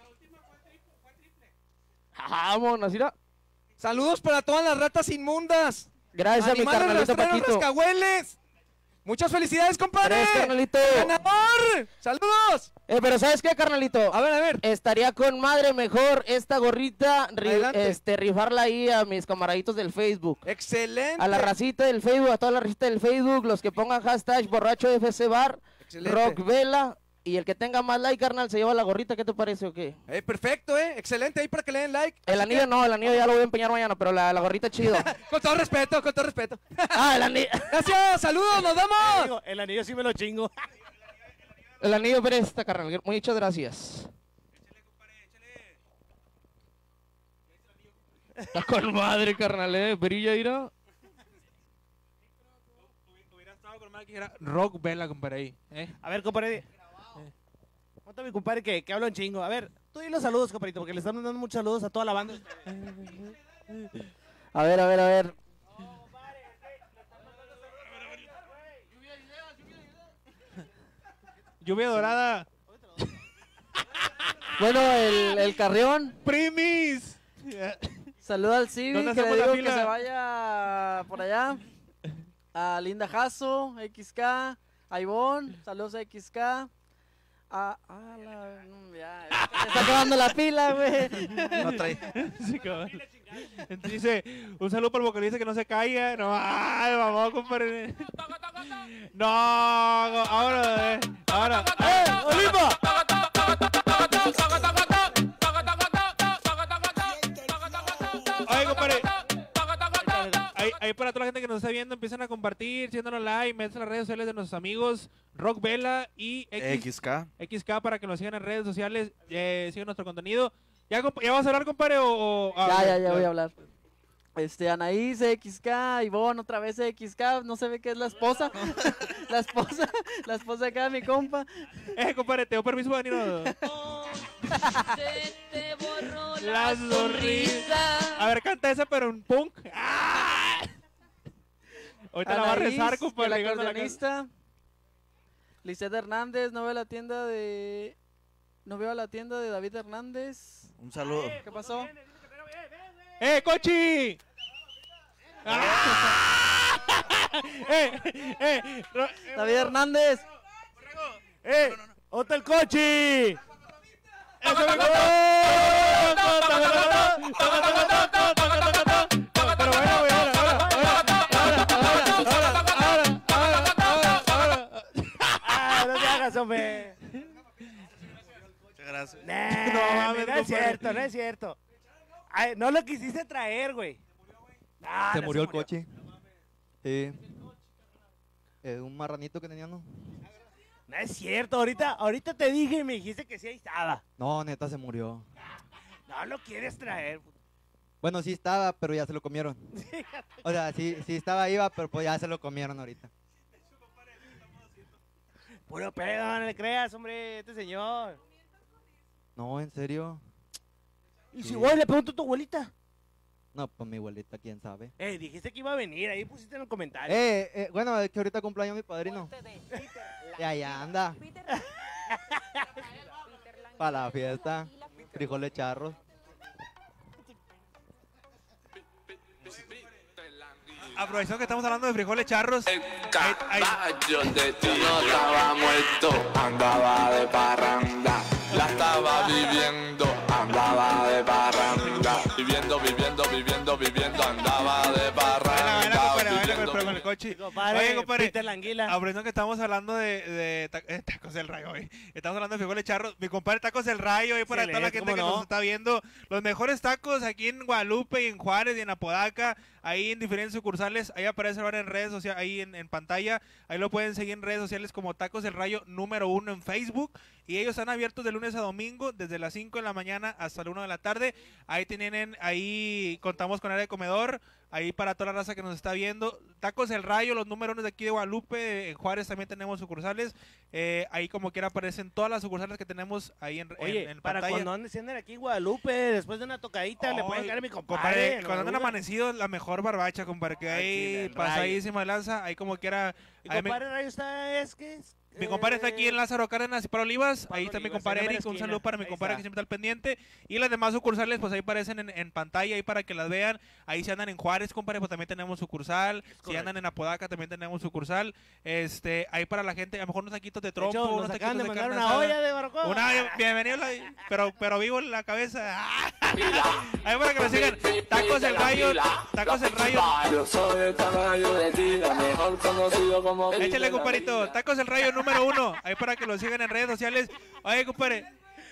Speaker 3: Vámonos, mira.
Speaker 4: Saludos para todas las ratas inmundas.
Speaker 3: Gracias a mi
Speaker 4: Animales
Speaker 3: carnalito
Speaker 4: rastreros,
Speaker 3: Paquito.
Speaker 4: rascahueles. Muchas felicidades, compadre.
Speaker 3: Gracias, carnalito.
Speaker 4: ¡Ganador! ¡Saludos!
Speaker 3: Pero ¿sabes qué, carnalito?
Speaker 4: A ver.
Speaker 3: Estaría con madre mejor esta gorrita,
Speaker 4: Adelante.
Speaker 3: rifarla ahí a mis camaraditos del Facebook.
Speaker 4: Excelente.
Speaker 3: A la racita del Facebook, a toda la racita del Facebook, los que pongan hashtag borracho FC Bar,
Speaker 4: Excelente.
Speaker 3: Rock Vela, y el que tenga más like, carnal, se lleva la gorrita. ¿Qué te parece o qué?
Speaker 4: Perfecto, excelente. Ahí para que le den like.
Speaker 3: El
Speaker 4: Así
Speaker 3: anillo
Speaker 4: que-
Speaker 3: no, el anillo ya lo voy a empeñar mañana, pero la gorrita chido.
Speaker 4: Con todo respeto, con todo respeto.
Speaker 3: Ah, el anillo.
Speaker 4: Gracias, saludos, nos vemos.
Speaker 2: Digo, el anillo sí me lo chingo.
Speaker 3: El anillo presta, carnal. Muchas gracias. Está con madre, carnal, brilla, ira.
Speaker 1: Hubiera estado con madre que era Rock Vela, compadre, ahí.
Speaker 2: A ver, compadre. Cuenta mi compadre que habla un chingo. A ver, tú di los saludos, compadrito, porque le están dando muchos saludos a toda la banda.
Speaker 3: A ver.
Speaker 1: Lluvia dorada.
Speaker 7: Bueno, el Carrión.
Speaker 1: ¡Primis!
Speaker 7: Saluda al Civi,
Speaker 1: ¿Dónde
Speaker 7: que le
Speaker 1: hacemos la
Speaker 7: digo que
Speaker 1: fila?
Speaker 7: se vaya por allá. A Linda Jasso, XK, a Ivonne, saludos a XK. Ya, se está acabando la pila, güey.
Speaker 5: No trae.
Speaker 1: Sí, cabal. Entonces dice, un saludo para el vocalista que no se caiga. No, ay, vamos, compadre. No, ahora.
Speaker 2: ¡Olimpa!
Speaker 1: Oye, compadre. Ahí para toda la gente que nos está viendo, empiezan a compartir, siéndonos like, métanse en las redes sociales de nuestros amigos Rock Vela y XK para que nos sigan en redes sociales, sigan nuestro contenido. ¿Ya vas a hablar, compadre?
Speaker 7: Ya voy a hablar. Anaís, XK, Ivonne, otra vez XK, no se ve que es la esposa. la esposa acá de mi compa.
Speaker 1: Compadre, te doy permiso para venir.
Speaker 9: Se te borró
Speaker 1: La sonrisa. A ver, canta esa, pero en punk. ¡Ah! Ahorita la va a rezar,
Speaker 7: Anaís,
Speaker 1: compadre.
Speaker 7: la
Speaker 1: llegando a la casa.
Speaker 7: acordeonista. Lisette Hernández, no veo la tienda de David Hernández.
Speaker 5: Un saludo.
Speaker 7: ¿Qué pasó?
Speaker 1: ¡Cochi! ¡Ah!
Speaker 7: David Hernández.
Speaker 2: ¡Ota el coche!
Speaker 1: ¡Eso me Pero bueno, güey,
Speaker 2: ¡Ah, no te hagas, hombre!
Speaker 5: Muchas gracias.
Speaker 2: No,
Speaker 1: mames,
Speaker 2: no es
Speaker 1: compadre.
Speaker 2: cierto, no es cierto. Ay, no lo quisiste traer, güey. Ah,
Speaker 10: Se
Speaker 2: no
Speaker 10: murió el coche. Sí. Un marranito que tenía, ¿no?
Speaker 2: No es cierto, ahorita te dije y me dijiste que sí ahí estaba.
Speaker 10: No, neta, se murió.
Speaker 2: No lo quieres traer.
Speaker 10: Bueno, sí estaba, pero ya se lo comieron. O sea, sí estaba iba, pero pues ya se lo comieron ahorita.
Speaker 2: Puro pedo, no le creas, hombre, este señor.
Speaker 10: No, ¿en serio?
Speaker 2: Y
Speaker 10: Sí.
Speaker 2: si voy, le pregunto a tu abuelita.
Speaker 10: No, pues mi abuelita, quién sabe.
Speaker 2: Dijiste que iba a venir, ahí pusiste en el comentario.
Speaker 10: Bueno, es que ahorita cumpleaños mi padrino. Ya anda. Para la fiesta. Frijoles charros.
Speaker 1: Aprovechando que estamos hablando de frijoles charros.
Speaker 11: Caballo de ti no estaba muerto, andaba de parranda, la estaba viviendo, andaba de parranda, viviendo, andaba de parranda.
Speaker 1: Cochi.
Speaker 2: Compadre,
Speaker 1: Oye, compadre,
Speaker 2: Peter la anguila.
Speaker 1: aprendiendo que estamos hablando de Tacos del Rayo hoy. Estamos hablando de frijoles charros. Mi compadre Tacos del Rayo, ahí para toda la gente que nos está viendo. Los mejores tacos aquí en Guadalupe, y en Juárez y en Apodaca. Ahí en diferentes sucursales. Ahí aparece ahora en redes sociales, ahí en pantalla. Ahí lo pueden seguir en redes sociales como Tacos del Rayo número 1 en Facebook. Y ellos están abiertos de lunes a domingo, desde las 5 de la mañana hasta la 1 de la tarde. Ahí contamos con área de comedor. Ahí para toda la raza que nos está viendo. Tacos del Rayo, los número 1 de aquí de Guadalupe. En Juárez también tenemos sucursales. Ahí como quiera aparecen todas las sucursales que tenemos ahí en
Speaker 2: Oye, para
Speaker 1: pantalla.
Speaker 2: cuando anden aquí en Guadalupe, después de una tocadita, le pueden caer a mi compadre.
Speaker 1: Cuando andan amanecidos, la mejor barbacha, compadre. Que ahí pasadísima de lanza. Ahí como quiera.
Speaker 2: Mi compadre Rayo está,
Speaker 1: mi compadre está aquí en Lázaro Cárdenas y Pablo Olivas. Ahí está mi
Speaker 2: Olivas,
Speaker 1: compadre
Speaker 2: en la
Speaker 1: Eric. Un
Speaker 2: esquina.
Speaker 1: saludo para mi
Speaker 2: Ahí
Speaker 1: compadre
Speaker 2: está.
Speaker 1: que siempre está al pendiente. Y las demás sucursales, pues ahí aparecen en pantalla ahí para que las vean. Ahí si andan en Juárez, compadre, pues también tenemos sucursal. Si andan en Apodaca, también tenemos sucursal. Ahí para la gente, a lo mejor unos taquitos de trompo,
Speaker 2: hecho,
Speaker 1: unos
Speaker 2: nos acaban
Speaker 1: taquitos
Speaker 2: de
Speaker 1: de
Speaker 2: mandar
Speaker 1: carne
Speaker 2: una
Speaker 1: asada.
Speaker 2: olla de barbacoa.
Speaker 1: Bienvenido, pero vivo en la cabeza. Ahí para que lo sigan. Tacos del Rayo. Tacos del Rayo.
Speaker 11: Yo soy el tamaño de ti, la mejor conocido como...
Speaker 1: Échale, compadrito. Tacos del Rayo número 1. Ahí para que lo sigan en redes sociales. Oye, compadre.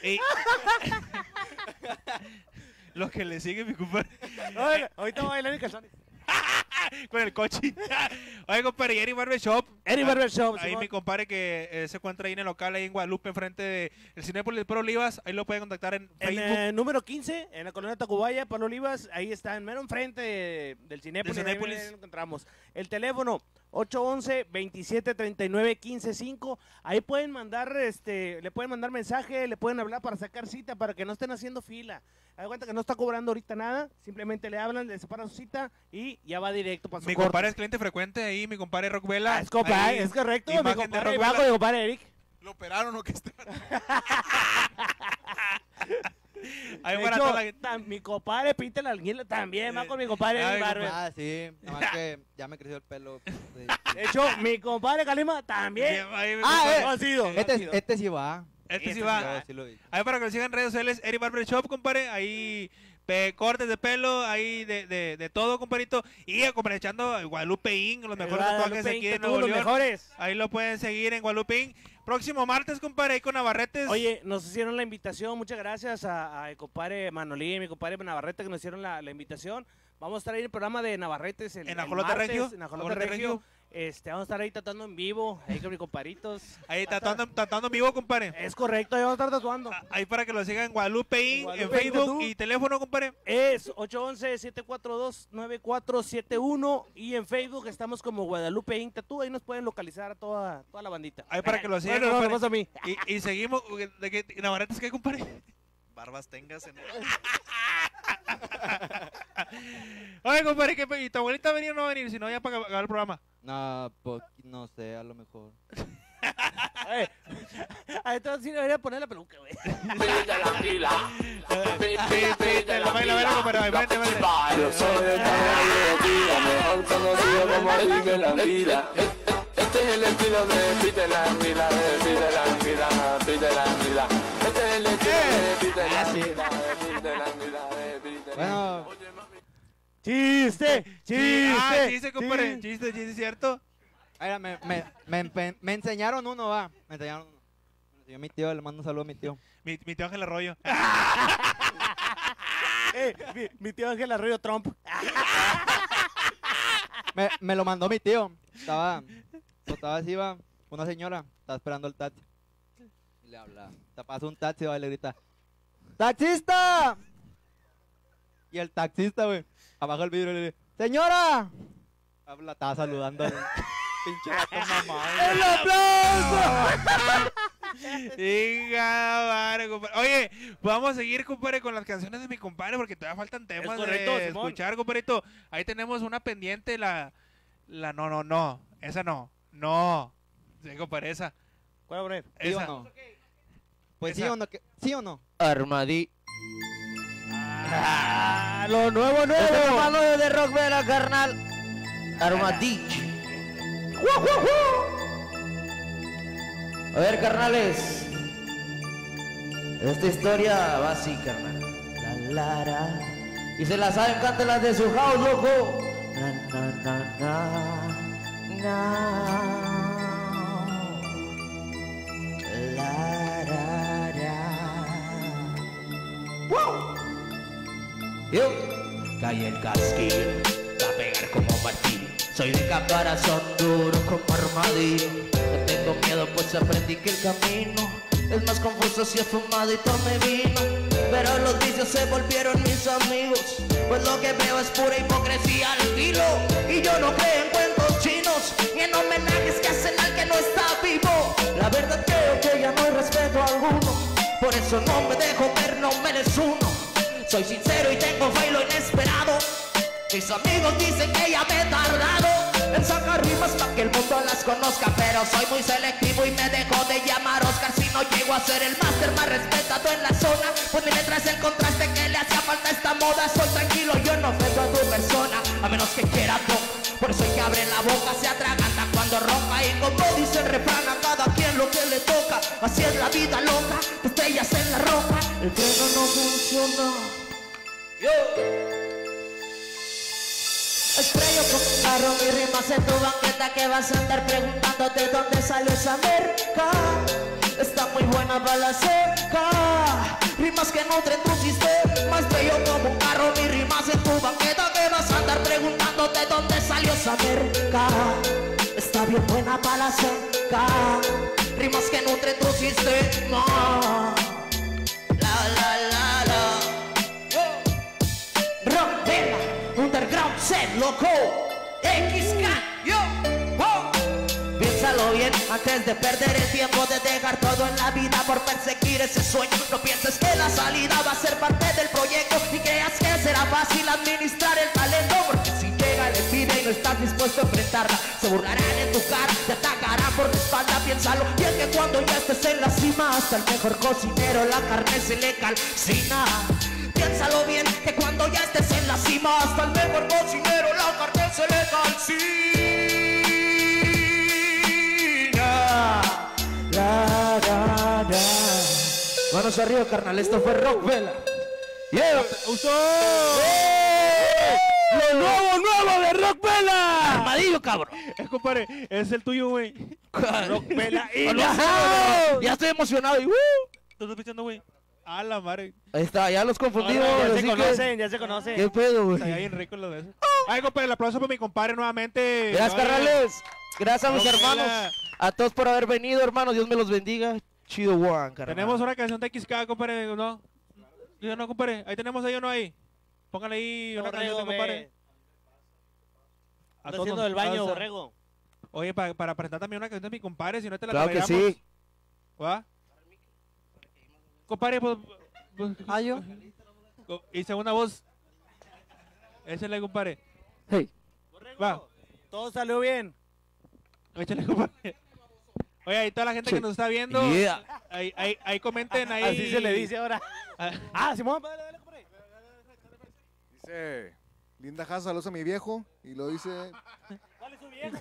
Speaker 1: Los que le siguen, mi compadre.
Speaker 2: Ahorita voy a bailar en calzones.
Speaker 1: Con el coche. Oye, compadre, Eric Barbershop.
Speaker 2: Eric Barbershop,
Speaker 1: Ahí
Speaker 2: Simón.
Speaker 1: mi compadre que se encuentra ahí en el local, ahí en Guadalupe, enfrente del Cinépolis de Pablo Olivas. Ahí lo pueden contactar en
Speaker 2: En
Speaker 1: Facebook.
Speaker 2: el número 15, en la colonia Tacubaya, Pablo Olivas, ahí está, mero enfrente del Cinépolis.
Speaker 1: Del Cinépolis.
Speaker 2: Ahí lo encontramos. El teléfono, 811-2739-155. Ahí pueden mandar, le pueden mandar mensaje, le pueden hablar para sacar cita, para que no estén haciendo fila. Haz cuenta que no está cobrando ahorita nada, simplemente le hablan, le separan su cita y ya va directo para su
Speaker 1: Mi
Speaker 2: corte.
Speaker 1: compadre es cliente frecuente ahí, mi compadre Rock Vela.
Speaker 2: Es correcto, mi
Speaker 1: imagen de
Speaker 2: compadre
Speaker 1: Rock
Speaker 2: Bajo,
Speaker 1: Vela.
Speaker 2: mi compadre Eric.
Speaker 6: ¿Lo operaron o qué está?
Speaker 1: Ahí
Speaker 2: De
Speaker 1: para
Speaker 2: hecho,
Speaker 1: toda la-
Speaker 2: mi compadre Peter la anguila también va con mi compadre
Speaker 1: Ay,
Speaker 2: Eric Barber.
Speaker 10: Ah, sí. Nada más que ya me creció el pelo.
Speaker 2: De hecho, mi compadre Calima también.
Speaker 1: Bien, ahí, mi
Speaker 10: Ah,
Speaker 1: compadre.
Speaker 2: No ha sido.
Speaker 10: Este sí va.
Speaker 1: Este sí
Speaker 10: Yo
Speaker 1: va.
Speaker 10: sí lo vi.
Speaker 1: Ahí para que lo sigan en redes sociales, Eric Barber Shop, compadre. Ahí cortes de pelo, ahí de todo, compadrito. Y compadre, echando Guadalupe Inc., los mejores tatuajes aquí de Nuevo
Speaker 2: los
Speaker 1: León.
Speaker 2: mejores.
Speaker 1: Ahí lo pueden seguir en Guadalupe Inc. Próximo martes, compadre, ahí con Navarretes.
Speaker 2: Oye, nos hicieron la invitación. Muchas gracias a mi compadre Manolín, mi compadre Navarrete, que nos hicieron la invitación. Vamos a estar ahí en el programa de Navarretes el
Speaker 1: Ajolote
Speaker 2: martes,
Speaker 1: Regio.
Speaker 2: En Ajolote Regio. Vamos a estar ahí tatuando en vivo, ahí con mis comparitos.
Speaker 1: Ahí tatuando en vivo, compadre.
Speaker 2: Es correcto, ahí vamos a estar tatuando.
Speaker 1: Ahí para que lo sigan en Guadalupe Inc., en
Speaker 2: Guadalupe Inc.
Speaker 1: Facebook
Speaker 2: Tatú.
Speaker 1: y teléfono, compadre.
Speaker 2: Es 811-742-9471 y en Facebook estamos como Guadalupe Inc. Tatú. Ahí nos pueden localizar a toda la bandita.
Speaker 1: Ahí para que lo sigan,
Speaker 2: Bueno, no,
Speaker 1: compadre.
Speaker 2: me pasa a mí.
Speaker 1: Y seguimos. ¿De qué? ¿Navarretes qué, compadre?
Speaker 5: Barbas tengas en el...
Speaker 1: Oye, compadre, ¿y tu abuelita va a venir o no va a venir? Si no, ya para acabar el programa.
Speaker 10: No, pues, no sé, a lo mejor.
Speaker 2: A entonces sí debería poner la peluca, güey.
Speaker 11: Pide la fila.
Speaker 1: Baila, compadre, vente.
Speaker 11: Yo soy el tamaño de ti, la mejor conocido como Peter la anguila. Este es el estilo de Peter la anguila, de Peter la anguila, Peter la anguila. Este es el estilo de Peter la anguila, de Peter la anguila, de Peter la anguila.
Speaker 10: Bueno,
Speaker 2: ¡Chiste!
Speaker 1: Chiste, compadre. Chiste, ¿cierto?
Speaker 10: mira, me enseñaron uno, va. Me enseñaron uno. Me enseñó mi tío, le mando un saludo a mi tío.
Speaker 1: Mi tío Ángel Arroyo.
Speaker 2: Mi tío Ángel Arroyo Trump.
Speaker 10: Me lo mandó mi tío. Estaba así, va, una señora, estaba esperando el taxi. Y le habla. Te pasa un taxi, va, y le grita, ¡taxista! Y el taxista, güey, abajo del vidrio le dice, ¡señora! La estaba saludando. Pinche vato mamado.
Speaker 2: ¡El aplauso!
Speaker 1: Compadre. Oye, vamos a seguir, compadre, con las canciones de mi compadre porque todavía faltan temas
Speaker 2: correcto,
Speaker 1: de
Speaker 2: Simón.
Speaker 1: escuchar, compadrito. Ahí tenemos una pendiente, no. Esa no. Sí, compadre, esa.
Speaker 2: ¿Cuál, hombre?
Speaker 10: ¿Sí o
Speaker 1: Esa.
Speaker 10: no? Pues
Speaker 1: Esa.
Speaker 10: sí o no, ¿sí o no?
Speaker 3: Armadillo.
Speaker 2: Lo nuevo.
Speaker 3: Este es malo de Rock Vela, carnal. Armadillo. A ver, carnales. Esta historia va así, carnal. La, la, la. Y se la saben, cántelas de su house, loco. Na, na, na, na. Yo caí el casquillo, va a pegar como martillo. Soy de caparazón duro como armadillo. No tengo miedo pues aprendí que el camino es más confuso si es fumadito me vino. Pero los vicios se volvieron mis amigos, pues lo que veo es pura hipocresía al filo. Y yo no creo en cuentos chinos, ni en homenajes que hacen al que no está vivo. La verdad creo que ya no hay respeto alguno, por eso no me dejo ver, no me desuno. Soy sincero y tengo fe y lo inesperado. Mis amigos dicen que ya me he tardado en sacar rimas para que el mundo las conozca, pero soy muy selectivo y me dejo de llamar Oscar. Si no llego a ser el máster más respetado en la zona, pues mi letra es el contraste que le hacía falta a esta moda. Soy tranquilo, yo no ofendo a tu persona, a menos que quiera poco. Por eso el que abre la boca se atraganta cuando ronca. Y como dice el refrán, a cada quien lo que le toca. Así es la vida loca, te estrellas en la roca. El freno no funciona. Estrello con un carro, mis rimas en tu banqueta, que vas a andar preguntándote dónde salió esa merca. Está muy buena para la seca, rimas que nutren tu sistema. Estrello como un carro, mis rimas en tu banqueta, que vas a andar preguntándote dónde salió esa merca. Está bien buena para la seca, rimas que nutren tu sistema. Underground set, loco, XK, yo, oh. Piénsalo bien antes de perder el tiempo, de dejar todo en la vida por perseguir ese sueño. No pienses que la salida va a ser parte del proyecto, ni creas que será fácil administrar el talento, porque si llega la envidia y no estás dispuesto a enfrentarla, se burlarán en tu cara, te atacarán por la espalda. Piénsalo, y es que cuando ya estés en la cima, hasta el mejor cocinero la carne se le calcina. Piénsalo bien, que cuando ya estés en la cima, hasta el mejor cocinero la carne se le calcina. Manos arriba, carnal, esto fue Rock Vela. Yeah. ¡Lo nuevo de Rock Vela! Armadillo, cabrón.
Speaker 1: Compadre, es el tuyo, güey.
Speaker 2: Rock Vela y
Speaker 3: ya estoy emocionado y
Speaker 1: ¿Tú estás pichando, güey? A la madre.
Speaker 3: Ahí está, ya los confundimos.
Speaker 2: Ya se conocen.
Speaker 3: ¿Qué pedo, güey?
Speaker 1: Está bien rico lo de eso. Ay, compadre, el aplauso para mi compadre nuevamente.
Speaker 3: Gracias, carnales. Gracias a mis
Speaker 1: Rock
Speaker 3: hermanos.
Speaker 1: Vela.
Speaker 3: A todos por haber venido, hermanos. Dios me los bendiga. Chido, Juan, carnal.
Speaker 1: Tenemos una canción de XK, compadre, ¿no? Yo no, compadre. Ahí tenemos ahí o no ahí. Póngale ahí una canción de compadre.
Speaker 2: Ando haciendo el baño, Borrego.
Speaker 1: Oye, para presentar también una canción de mi compadre, si no te la
Speaker 3: Claro que
Speaker 1: traigamos.
Speaker 3: sí.
Speaker 1: ¿Va? Compadre, pues...
Speaker 7: yo.
Speaker 1: Y segunda voz. Échale, compadre.
Speaker 7: Hey.
Speaker 1: Va.
Speaker 2: Todo salió bien.
Speaker 1: Échale, compadre. Oye, ahí toda la gente que nos está viendo, ahí comenten ahí.
Speaker 2: Así se le dice ahora. Simón, dale, compadre.
Speaker 12: Dice, linda Jaso, saludos a mi viejo. Y lo dice...
Speaker 2: ¿Cuál es su viejo?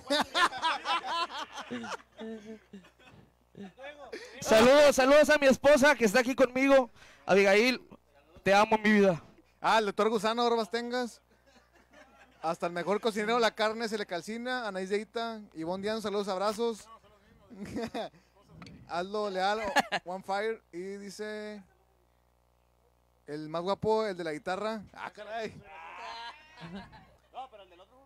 Speaker 3: Saludos a mi esposa que está aquí conmigo. Abigail, te amo, mi vida.
Speaker 12: El doctor Gusano, Orbas Tengas. Hasta el mejor cocinero, la carne se le calcina. Anaís Deita, Ivonne Diano, saludos, abrazos. Aldo Leal, One Fire. Y dice, el más guapo, el de la guitarra. Caray.
Speaker 2: No, pero el del otro.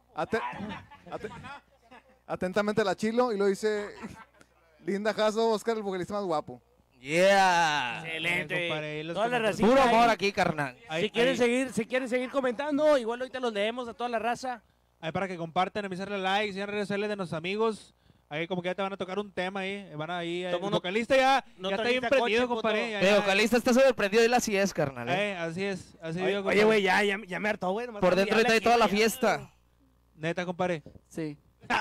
Speaker 12: Atentamente la Chilo. Y lo dice, linda Jaso, Oscar, el vocalista más guapo.
Speaker 3: Yeah.
Speaker 2: Excelente. Toda la racita
Speaker 3: Puro amor
Speaker 2: ahí.
Speaker 3: aquí, carnal.
Speaker 2: Si quieren seguir comentando, igual ahorita los leemos a toda la raza.
Speaker 1: Ahí para que compartan, empezarle like, sigan redes sociales de nuestros amigos. Ahí como que ya te van a tocar un tema ahí. Van ahí. El vocalista ya está bien prendido, compadre.
Speaker 3: El vocalista está sorprendido y así es, carnal.
Speaker 1: Así es. Así
Speaker 2: Oye, güey, ya me hartó, güey.
Speaker 3: Por dentro está toda la fiesta.
Speaker 1: Neta, compadre.
Speaker 7: Sí.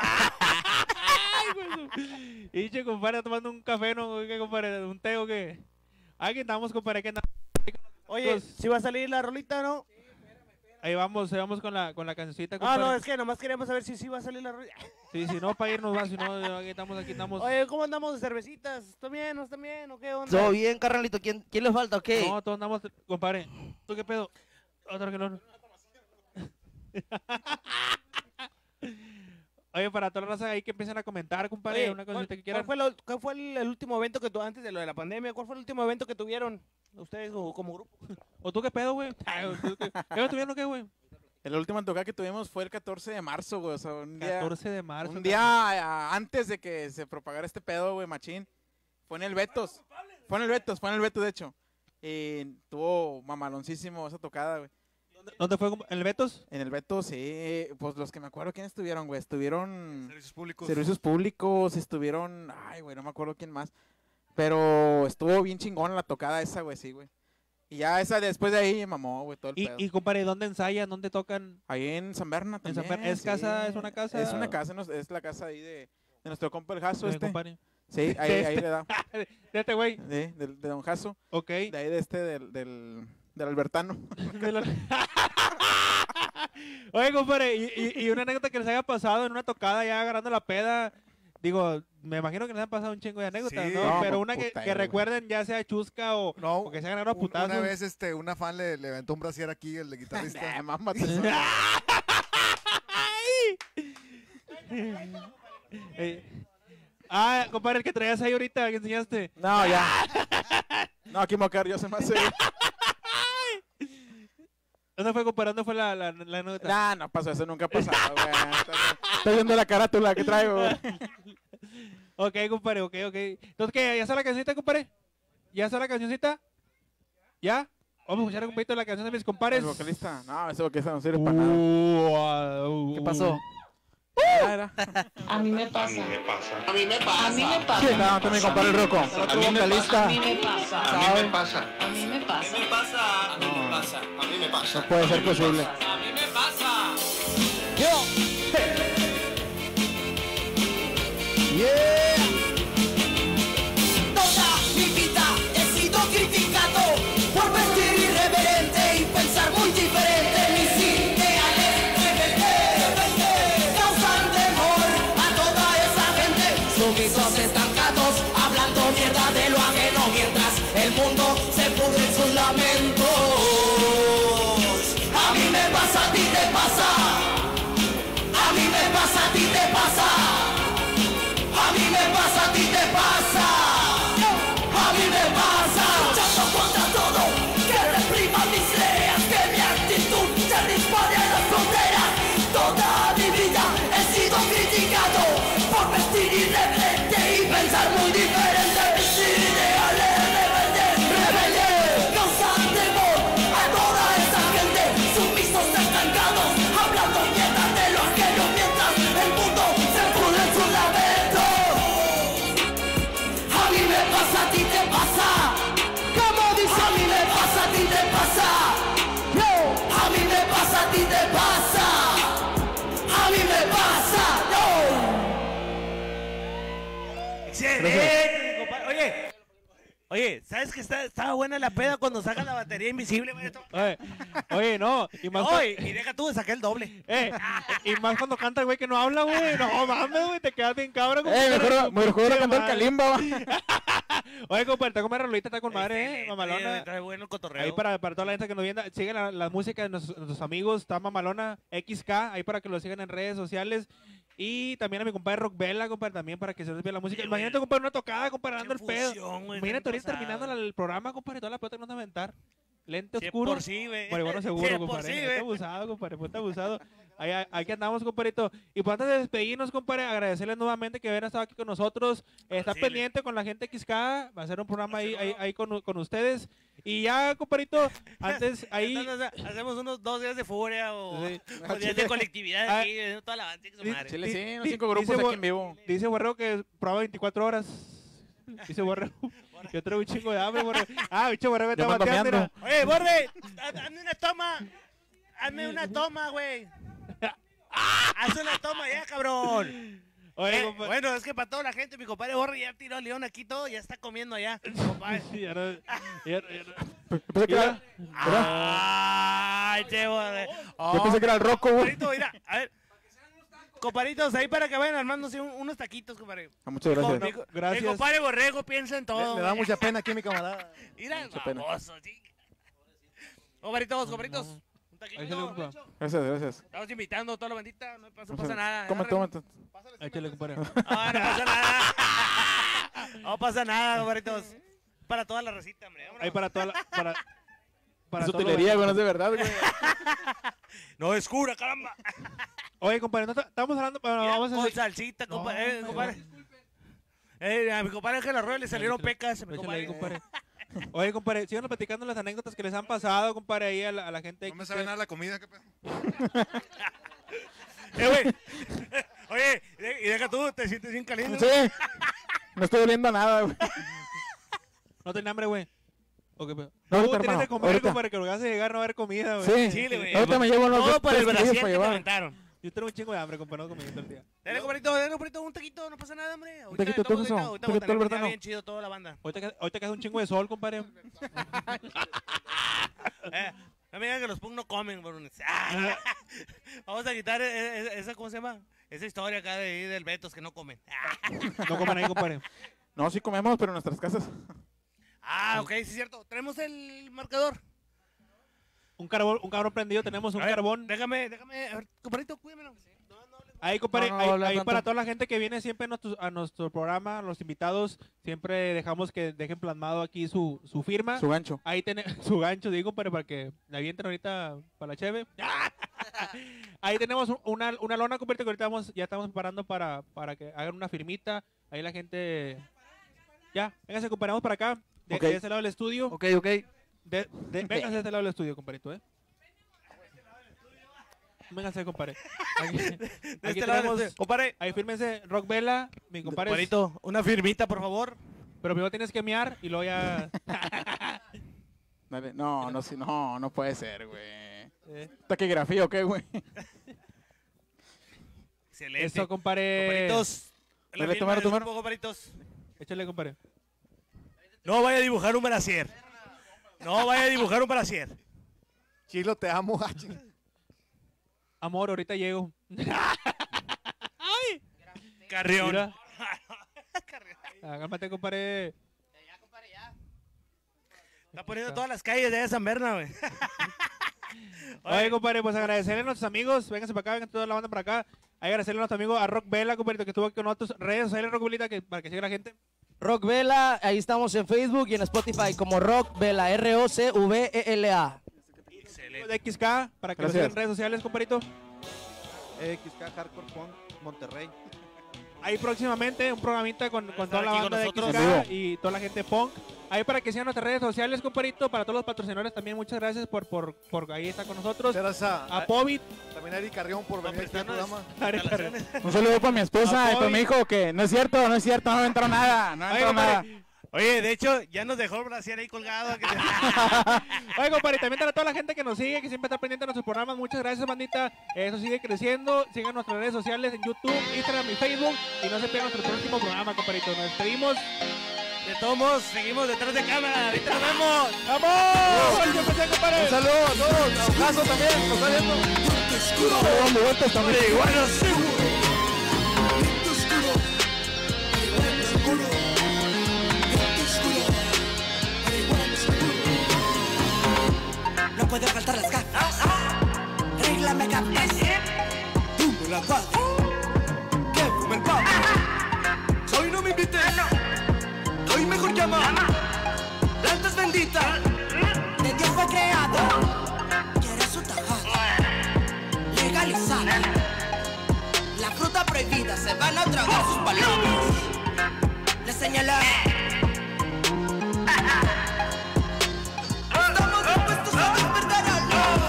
Speaker 1: Y che, compadre, tomando un café, ¿no? ¿Qué, compadre? ¿Un té o qué? Aquí estamos, compadre.
Speaker 2: Oye, ¿si va a salir la rolita, no?
Speaker 1: Ahí vamos con la cancioncita,
Speaker 2: compadre. No, es que nomás queríamos saber si va a salir la rolita.
Speaker 1: Sí, si no, para irnos más, si no, aquí estamos.
Speaker 2: Oye, ¿cómo andamos de cervecitas? ¿Está bien, no está bien o qué onda?
Speaker 3: Todo bien, carnalito. ¿Quién le falta o qué?
Speaker 1: No, todos andamos, compadre. ¿Tú qué pedo? Otro que no. Oye, para toda la raza ahí que empiecen a comentar, compadre,
Speaker 2: Oye,
Speaker 1: una cosita que
Speaker 2: ¿cuál
Speaker 1: quieran.
Speaker 2: cuál fue el último evento que tú, antes de lo de la pandemia, cuál fue el último evento que tuvieron ustedes como grupo?
Speaker 1: ¿O tú qué pedo, güey? ¿Qué lo tuvieron o qué, güey?
Speaker 6: El último tocada que tuvimos fue el 14 de marzo, güey. O sea, un día,
Speaker 1: 14 de marzo.
Speaker 6: un día antes de que se propagara este pedo, güey, machín. Fue en el Betos. Fue en el Betos, de hecho. Y tuvo mamaloncísimo esa tocada, güey.
Speaker 1: ¿Dónde fue? ¿En el Betos?
Speaker 6: En el Betos, sí. Pues los que me acuerdo quién estuvieron, güey. Estuvieron...
Speaker 12: Servicios públicos.
Speaker 6: Estuvieron... Ay, güey, no me acuerdo quién más. Pero estuvo bien chingona la tocada esa, güey, sí, güey. Y ya esa después de ahí mamó, güey, todo el pedo.
Speaker 1: Y compadre, ¿dónde ensayan? ¿Dónde tocan?
Speaker 6: Ahí en San Berna
Speaker 1: ¿En
Speaker 6: también.
Speaker 1: San Berna? ¿Es casa? ¿Es una casa?
Speaker 6: Es una casa, es la casa ahí de nuestro compa el Jaso,
Speaker 1: De compadre.
Speaker 6: Sí, ahí le da.
Speaker 1: De este güey.
Speaker 6: De don Jaso.
Speaker 1: Ok.
Speaker 6: De ahí de del Albertano.
Speaker 1: Oye, compadre, y una anécdota que les haya pasado en una tocada ya agarrando la peda. Digo, me imagino que les han pasado un chingo de anécdotas,
Speaker 12: Sí.
Speaker 1: ¿no?
Speaker 12: No,
Speaker 1: Pero una que
Speaker 12: putero,
Speaker 1: recuerden, ya sea chusca o que se hayan agarrado putazos.
Speaker 12: Una vez una fan le aventó un brasier aquí, el de guitarrista.
Speaker 1: Compadre, el que traías ahí ahorita, que enseñaste.
Speaker 6: No, ya. No, aquí me voy a quedar yo, se me hace.
Speaker 1: ¿Dónde fue, compadre? ¿Dónde fue la anécdota?
Speaker 6: Nah, no pasó, eso nunca ha pasado, güey. Estoy viendo la carátula que traigo, güey.
Speaker 1: Ok, compadre, ok. Entonces, ¿qué? ¿Ya está la cancioncita, compadre? ¿Ya está la cancioncita? ¿Ya? Vamos a escuchar un poquito de la canción de mis compadres.
Speaker 6: ¿El vocalista? No, ese vocalista no sirve para nada.
Speaker 1: ¿Qué pasó?
Speaker 9: A mí me pasa.
Speaker 11: A mí me pasa.
Speaker 9: A mí me pasa.
Speaker 6: ¿Quién? No, mi compadre el Rocco.
Speaker 9: A mí me pasa. A mí me pasa.
Speaker 11: A mí me pasa.
Speaker 9: A mí me pasa.
Speaker 11: A mí me pasa. A mí me pasa. A mí me pasa.
Speaker 6: No puede ser posible.
Speaker 11: A mí me pasa.
Speaker 6: Yeah.
Speaker 13: Toda mi vida he sido criticado por vestir irreverente y pensar muy diferente. Mis ideales rebeldes causan temor a toda esa gente. Sumisos estancados, hablando mierda de lo ajeno, mientras el mundo se pudre en sus lamentos. A mí me pasa, a ti te pasa. A mí me pasa, a ti te pasa. A mí me pasa, a ti te pasa. A mí me pasa. Luchando contra todo que reprima mis ideas, que mi actitud se dispare a las fronteras. Toda mi vida he sido criticado por vestir irreverente y pensar muy diferente. Mis ideales rebeldes causan temor a toda esa gente. Sumisos estancados, hablando mierda de lo ajeno, mientras el mundo se pudre en sus lamentos. A mí me pasa, a ti te pasa. Como dice, a mí me pasa, a ti te pasa. A mí me pasa, a ti te pasa. A mí me pasa.
Speaker 2: Excelente, compadre. Oye, ¿sabes que estaba buena la peda cuando sacan la batería invisible, güey?
Speaker 1: Oye, no. Y más
Speaker 2: Y deja tú de sacar el doble.
Speaker 1: y más cuando canta el güey que no habla, güey. No mames, güey, te quedas bien cabrón.
Speaker 6: Mejor cantar el calimba.
Speaker 1: Oye, compadre, está con una rolita, está con madre, mamalona.
Speaker 2: Está bueno el cotorreo.
Speaker 1: Ahí para toda la gente que nos viene, sigan la música de nuestros amigos, está mamalona, XK, ahí para que lo sigan en redes sociales. Y también a mi compadre Rock Vela, compadre, también para que se les vea la música. Imagínate, compadre, una tocada, compadre, dando el pedo. Imagínate ahorita terminando el programa, compadre, toda la pelota que nos va a aventar. Lente oscuro.
Speaker 2: Por sí, güey.
Speaker 1: Marihuana seguro, compadre. Está abusado, compadre, está abusado. Aquí andamos, compadrito. Y pues antes de despedirnos, compadre, agradecerles nuevamente que hayan estado aquí con nosotros. Está pendiente con la gente XK. Va a ser un programa ahí con ustedes. Y ya, compadrito, antes ahí...
Speaker 2: Hacemos unos 2 días de furia o días de colectividad aquí, toda la banda que su madre.
Speaker 6: Chile, sí, unos 5 grupos aquí en vivo.
Speaker 1: Dice Borrego que prueba 24 horas. Dice Borrego. Yo traigo un chingo de hambre, Borrego. Bicho Borrego está bateando, mira.
Speaker 2: Oye, Borre, hazme una toma. Hazme una toma, güey. Haz una toma ya, cabrón.
Speaker 1: Oye,
Speaker 2: bueno, es que para toda la gente, mi compadre Borre ya tiró León aquí todo, ya está comiendo allá. Compadre.
Speaker 1: Ya no.
Speaker 2: Ay, che, Borre.
Speaker 6: Yo pensé que era el Rocco, güey.
Speaker 2: Mira, a ver. Comparitos, ahí para que vayan armándose unos taquitos, compadre.
Speaker 6: Muchas gracias.
Speaker 1: Gracias.
Speaker 2: Mi compadre Borrego piensa en todo.
Speaker 12: Me da mucha pena aquí mi camarada.
Speaker 2: Mira, famoso, sí. Comparitos, Un taquito.
Speaker 6: Gracias.
Speaker 2: Estamos invitando a toda la bandita, no pasa nada.
Speaker 6: Toma.
Speaker 1: Échale, compadre.
Speaker 2: No pasa nada. No pasa nada, compadritos. Para toda la recita, hombre.
Speaker 1: Ahí para toda la... Para
Speaker 6: es utilería, güey, no es de verdad, güey.
Speaker 2: No es cura, caramba.
Speaker 1: Oye, compadre, estamos hablando... vamos a
Speaker 2: con salsita, compadre. A mi compadre Ángel Arroyo le salieron pecas.
Speaker 1: Compadre. Oye, compadre, sigan platicando las anécdotas que les han pasado, compadre, ahí a la gente.
Speaker 12: No me sabe nada la comida, qué pedo.
Speaker 2: Güey. Oye, y deja tú, te sientes bien caliente.
Speaker 6: Sí. No estoy oliendo a nada, güey.
Speaker 1: No tenés hambre, güey. Okay, pero...
Speaker 6: No,
Speaker 1: tú tienes que comer, compadre, que lo que vas a llegar no va a haber comida, güey.
Speaker 6: Sí.
Speaker 2: Chile, güey.
Speaker 6: Ahorita me llevo unos
Speaker 2: todo por el brasier que te
Speaker 6: llevar.
Speaker 2: aventaron.
Speaker 1: Yo tengo un chingo de hambre, compadre, no comí todo el día.
Speaker 2: Dale, compadrito, un taquito, no pasa nada, hombre.
Speaker 6: Un taquito, ¿tú eso?
Speaker 2: Ahorita va bien chido toda la banda.
Speaker 1: Ahorita que hace un chingo de sol, compadre.
Speaker 2: No me digan que los punk no comen, boludo. Vamos a quitar esa, ¿cómo se llama? Esa historia acá del Betos que no comen.
Speaker 1: No comen ahí, compadre.
Speaker 6: No, sí comemos, pero en nuestras casas.
Speaker 2: Ok, sí es cierto. ¿Tenemos el marcador?
Speaker 1: Un carbón prendido, tenemos un carbón.
Speaker 2: Déjame, a ver, compadrito, cuídamelo.
Speaker 1: Ahí, compadre, ahí para toda la gente que viene siempre a nuestro programa, los invitados, siempre dejamos que dejen plasmado aquí su firma.
Speaker 6: Su gancho.
Speaker 1: Ahí tenemos su gancho, digo, para que la avienten ahorita para la cheve. Ahí tenemos una lona, compadre, que ahorita ya estamos preparando para que hagan una firmita. Ahí la gente... Ya, véngase, comparamos para acá. De ese lado del estudio.
Speaker 3: Ok.
Speaker 1: Véngase de este lado del estudio, compadrito, Véngase, compadre. Aquí tenemos, compadre. Ahí fírmense, Rock Vela, mi compadre.
Speaker 2: Compadrito, una firmita, por favor.
Speaker 1: Pero primero tienes que mear y luego ya...
Speaker 6: Dale. No puede ser, güey. ¿Taquigrafía o qué, güey?
Speaker 2: Excelente.
Speaker 1: Eso, compadre.
Speaker 2: Compadritos.
Speaker 6: Dale, tomar.
Speaker 2: Compadritos.
Speaker 1: Échale, compadre.
Speaker 2: No vaya a dibujar un brasier.
Speaker 12: Chilo, te amo.
Speaker 1: Amor, ahorita llego.
Speaker 2: ¡Ay! Carrión.
Speaker 1: Cálmate, compadre.
Speaker 2: Está poniendo todas las calles de San Bernardo, güey.
Speaker 1: Oye, compadre, pues agradecerle a nuestros amigos. Vénganse para acá, vengan toda la banda para acá. Agradecerle a nuestro amigo a Rock Vela, compadre, que estuvo aquí con nosotros. Redes sociales, Rock Velita, para que siga la gente.
Speaker 3: Rock Vela, ahí estamos en Facebook y en Spotify como Rock Vela, ROCVELA.
Speaker 1: De XK, para que lo sigan en redes sociales, compadrito.
Speaker 5: XK Hardcore Punk Monterrey.
Speaker 1: Ahí próximamente un programita con toda la banda de
Speaker 2: nosotros.
Speaker 1: XK y toda la gente punk. Ahí para que sigan nuestras redes sociales, compadrito. Para todos los patrocinadores también, muchas gracias por ahí estar con nosotros.
Speaker 12: Gracias
Speaker 1: a Povit.
Speaker 12: También a Ari Carrión por venir a este programa.
Speaker 6: Un saludo para mi esposa y para mi hijo, que no es cierto, no entró nada.
Speaker 2: Oye, de hecho, ya nos dejó el brasier ahí colgado.
Speaker 1: Oye, compadre, también a toda la gente que nos sigue, que siempre está pendiente de nuestros programas. Muchas gracias, bandita. Eso sigue creciendo. Sigan nuestras redes sociales en YouTube, Instagram y Facebook. Y no se pierdan nuestro próximo programa, compadrito. Nos despedimos.
Speaker 2: De todos modos, seguimos detrás de cámara. Ahorita nos vemos.
Speaker 1: ¡Vamos!
Speaker 12: Un saludo a todos. A Ocaso también, nos está viendo.
Speaker 6: Dando vueltas también.
Speaker 13: No puede faltar las gafas. Regla me captas. Tuve la padre. Que fume el padre. Soy no me invites. Doy mejor llama. Plantas benditas. De Dios fue creado. Quiere su tajada. Legalizada. La fruta prohibida. Se van a tragar sus palabras. Le señala. Estamos dispuestos a despertar a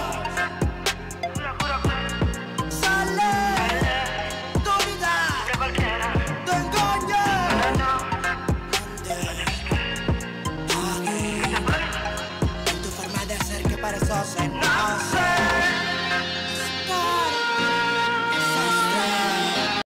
Speaker 13: luz. Sale tu vida, tu engaño. En tu forma de ser que para eso se nace.